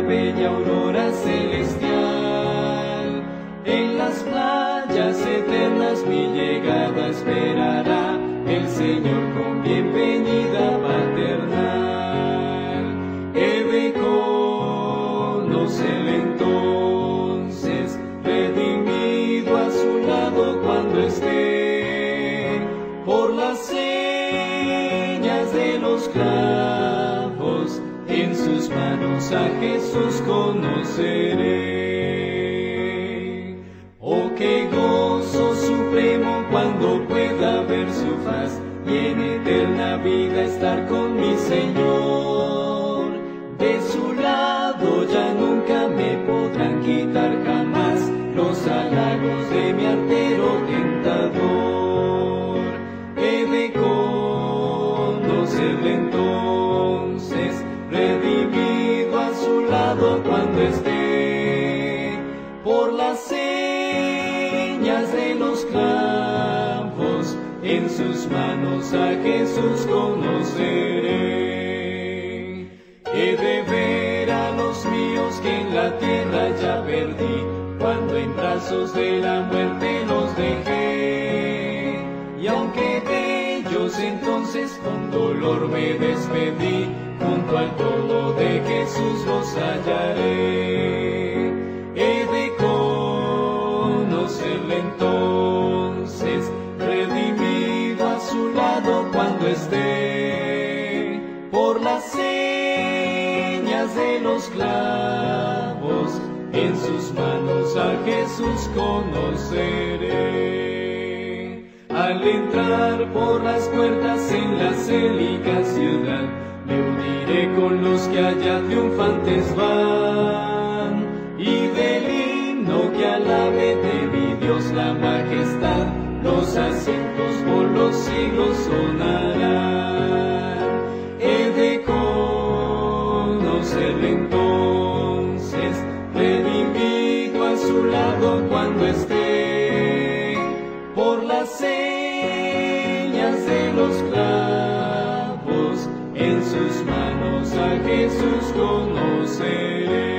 bella aurora celestial. En las playas eternas mi llegada esperará el Señor con bienvenida paternal. He de conocerle entonces, redimido a su lado cuando esté, por las señas de los clavos, en sus manos a Jesús conoceré. Oh, qué gozo supremo cuando pueda ver su faz y en eterna vida estar con mi Señor. De su lado ya nunca me podrán quitar jamás los halagos de mi artero tentador. He de conocerle entonces, redimido a su lado cuando esté, por las señas de los clavos, en sus manos a Jesús conoceré. He de ver a los míos que en la tierra ya perdí, cuando en brazos de la muerte los dejé. Y aunque de ellos entonces con dolor me despedí, junto al trono de Jesús los hallaré. He de conocerle entonces, redimido a su lado cuando esté, por las señas de los clavos, en sus manos a Jesús conoceré. Al entrar por las puertas en la célica ciudad, me uniré con los que allá triunfantes van, y del himno que alabe de mi Dios la majestad, los acentos por los siglos sonarán. He de conocerle entonces, redimido a su lado cuando esté, por las señas de los clavos, en sus manos a Jesús conoceré.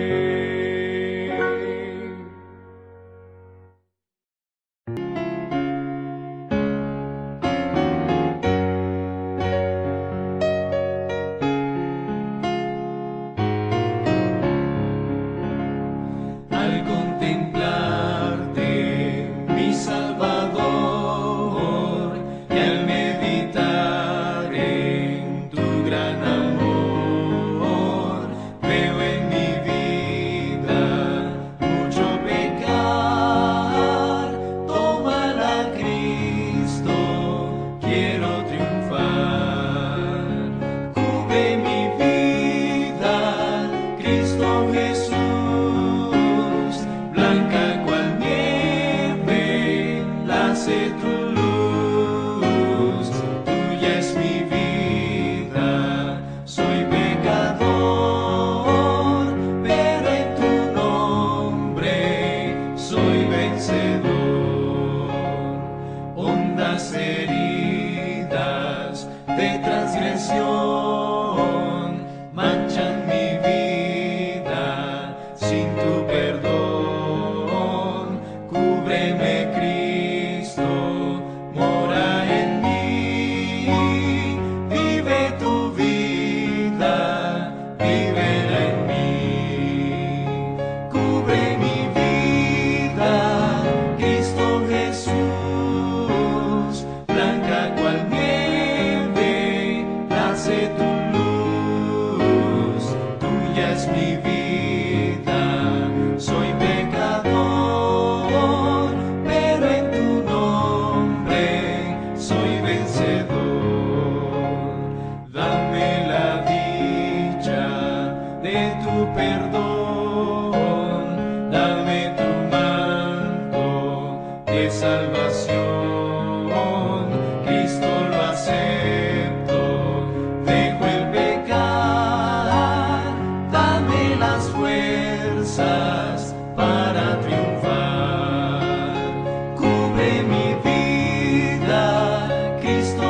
Al contemplarte, mi Salvador, y al meditar en tu gran amor, veo en mi vida mucho pecar. Tómala, Cristo, quiero triunfar. Cubre mi vida, Cristo Jesús, blanca cual nieve, lace tu luz. Tuya es mi vida, soy pecador, pero en tu nombre soy vencedor. Hondas heridas de transgresión manchan mi vida sin tu perdón. Cúbreme, Cristo, mora en mí, vive tu vida, vívela en mí. Cubre mi vida, Cristo Jesús, blanca cual nieve, nace tu luz. Tuya es mi vida, soy pecador, pero en tu nombre soy vencedor. Dame la dicha de tu perdón, dame tu manto de salvación. Cristo, lo acepto, dejo el pecar, dame las fuerzas para triunfar. Cubre mi vida, Cristo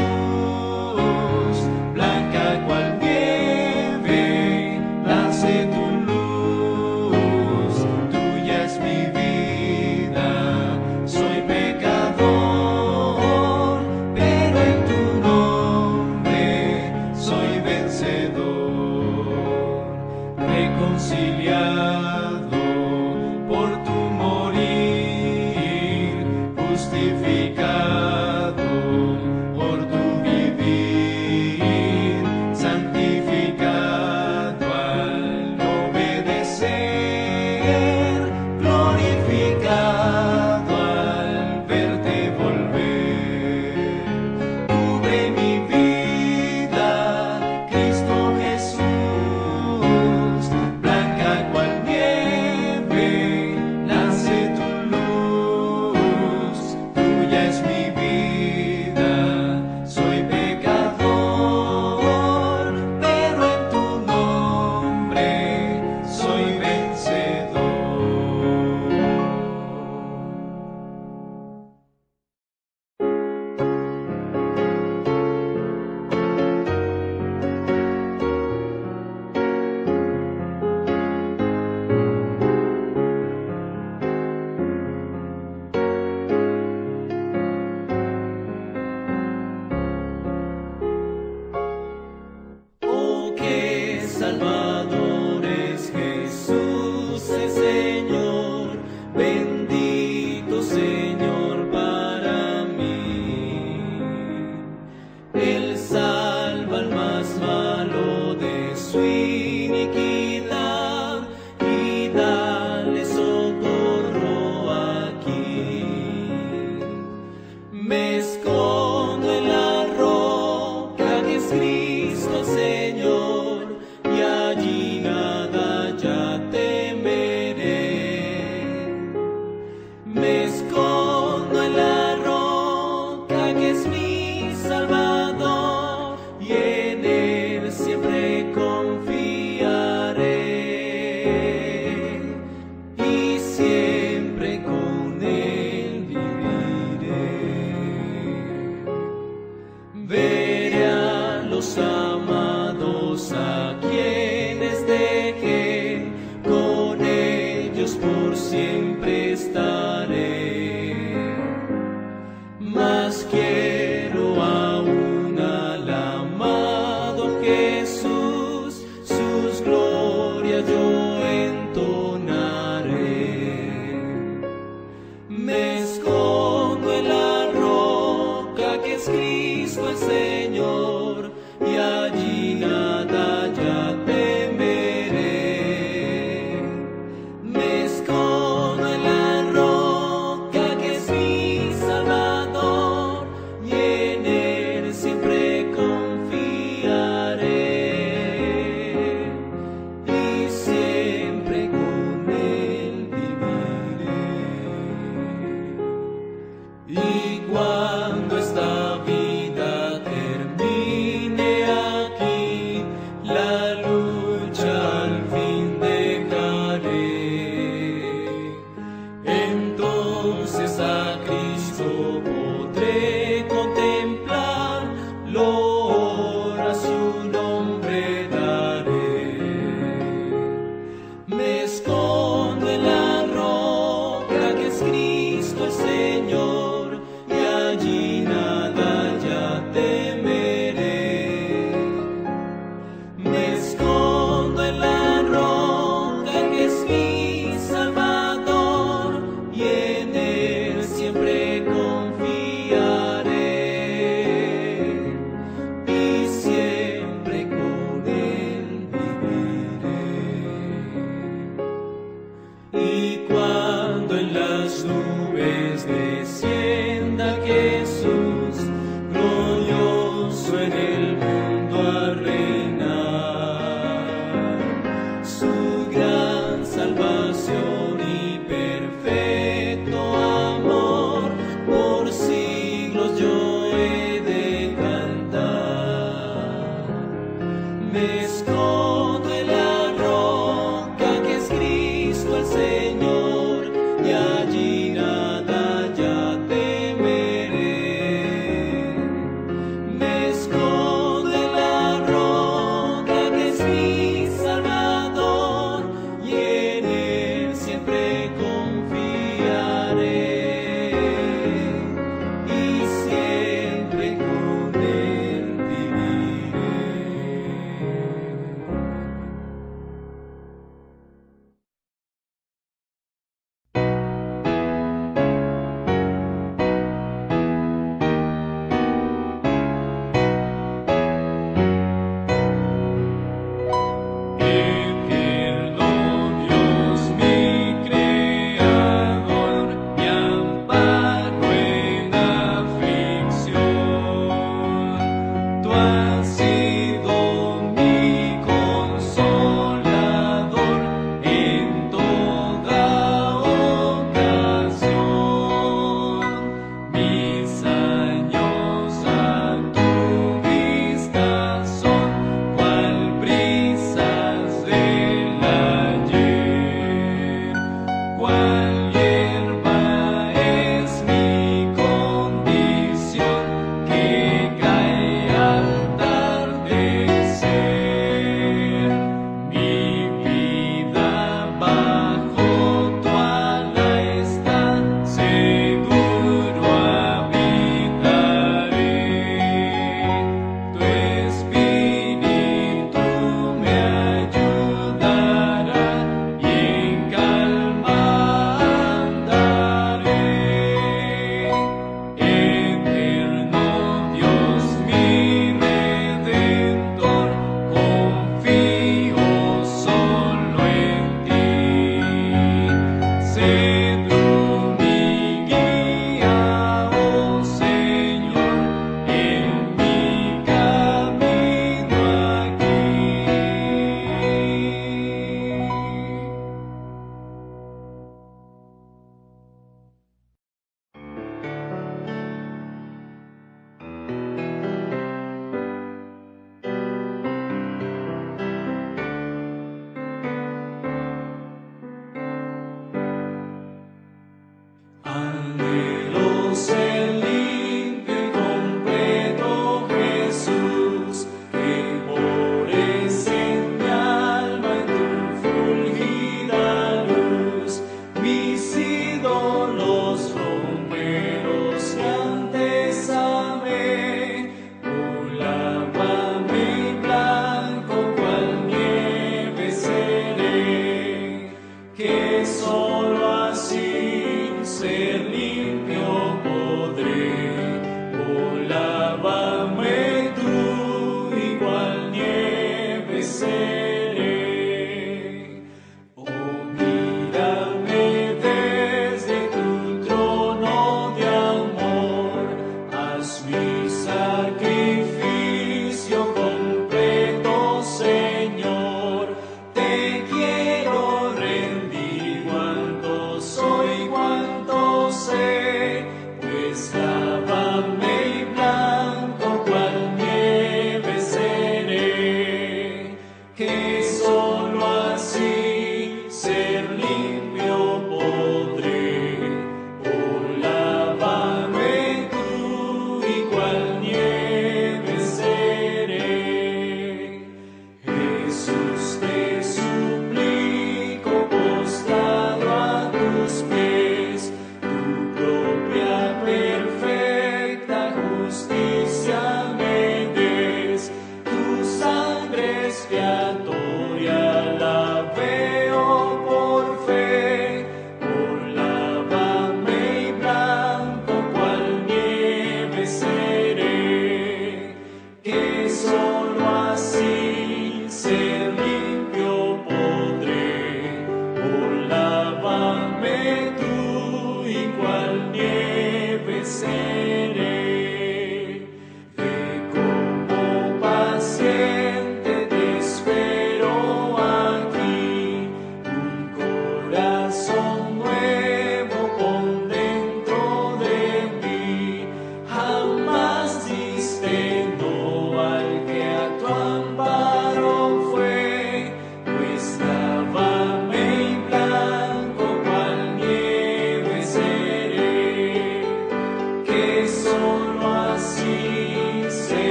Jesús, blanca cual nieve, nace veré a los amados a quienes dejé, con ellos por siempre estaré. Mas quiero aún al amado Jesús, sus glorias yo entonaré. Me escondo en la roca que es Cristo el Señor, y allí nada ya temeré. Me escondo en la roca que es mi Salvador, y en Él siempre confiaré, y siempre con Él viviré. Y cuando esta vida termine aquí,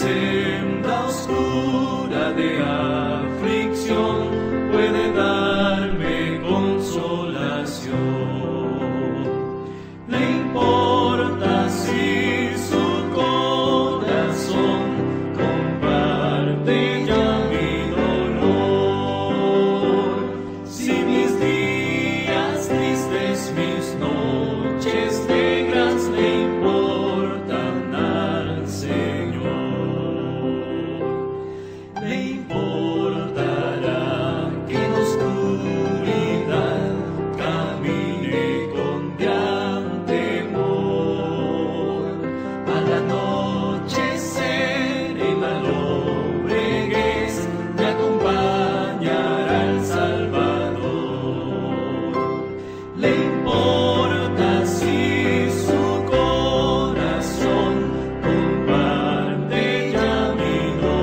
senda oscura de aflicción puede darme consolación. Le importa si su corazón comparte ya mi dolor, si mis días tristes, mis noches negras le importan al Señor. Le importará que en oscuridad camine con gran temor. Al anochecer en la lobreguez me acompañará el Salvador. Le importa si su corazón comparte ya mi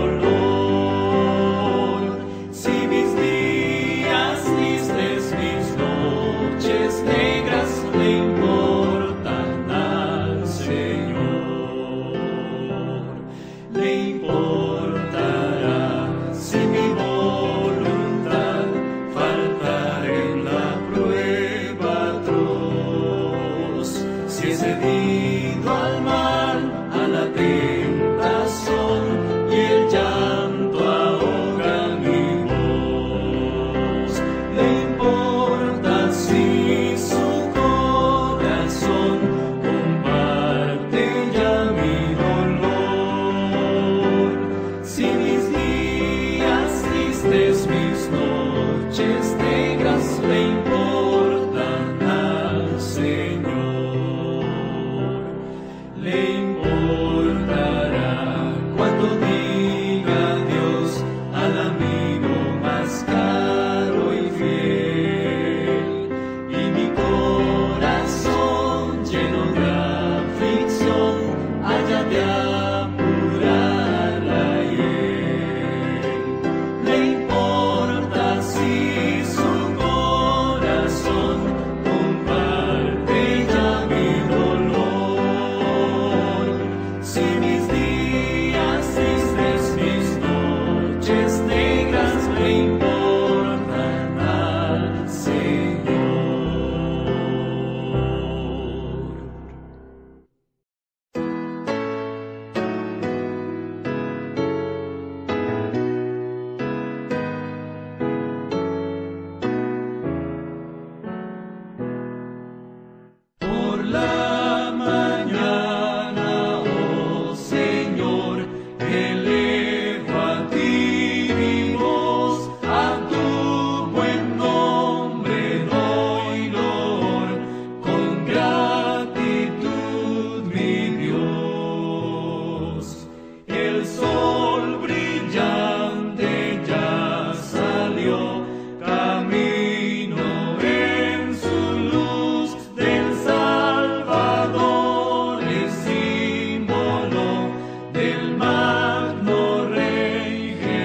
dolor, si mis días tristes, mis noches negras le importan al Señor. Le importará si mi voluntad faltar en la prueba atroz, si he cedido al mal, a la tentación y el llanto ahoga mi voz. Le importa si su corazón comparte ya mi dolor, si mis días tristes, mis noches negras le importan al Señor. Le importará cuando diga adiós al amigo más caro y fiel, y mi corazón lleno de aflicción haya de apurar la hiel. Le importa si su corazón comparte ya mi dolor, si mis días tristes, mis noches negras le importan al Señor. Por la mañana, oh Señor, elevo a ti mi voz, a tu buen nombre doy loor, con gratitud mi Dios. El sol brillante ya salió, camino en su luz del Salvador, es símbolo del magno Rey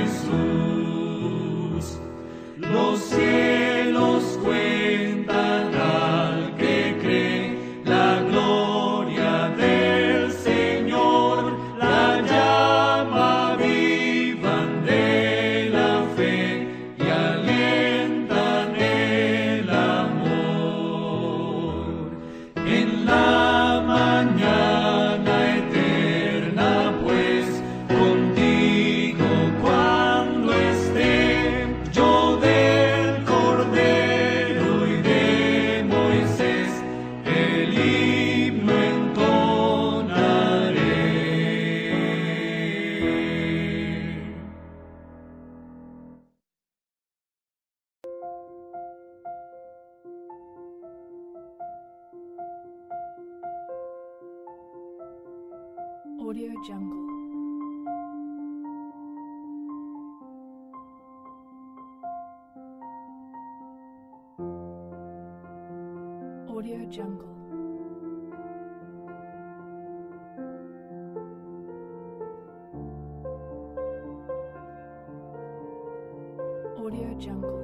Jesús. Los cielos cuentan al que cree la gloria del Señor, la llama vivan de la fe y alientan el amor. En la mañana eterna, pues, contigo cuando esté, yo del Cordero y de Moisés el himno entonaré. Audio Jungle. Audio Jungle. Audio Jungle.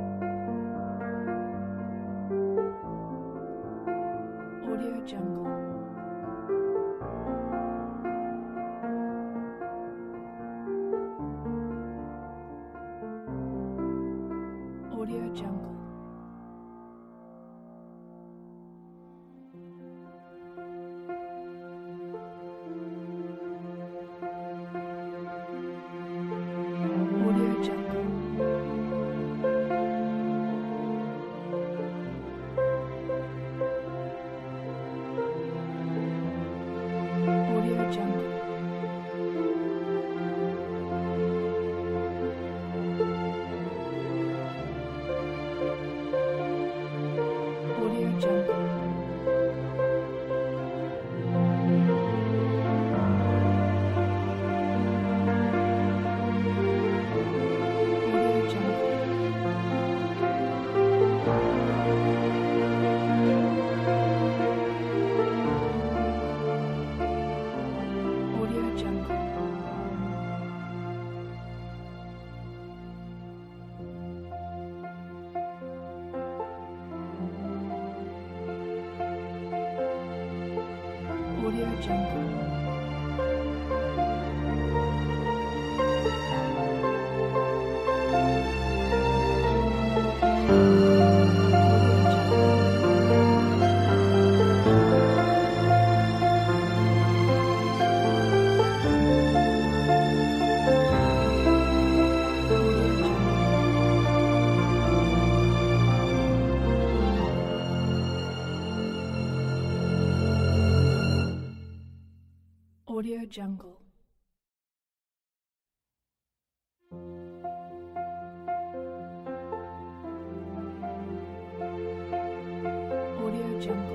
Audio Jungle. Jungle. Audio Jungle. Audio Jungle. Audio Jungle. Audio Jungle. Audio Jungle. Audio Jungle. Audio Jungle. Audio Jungle.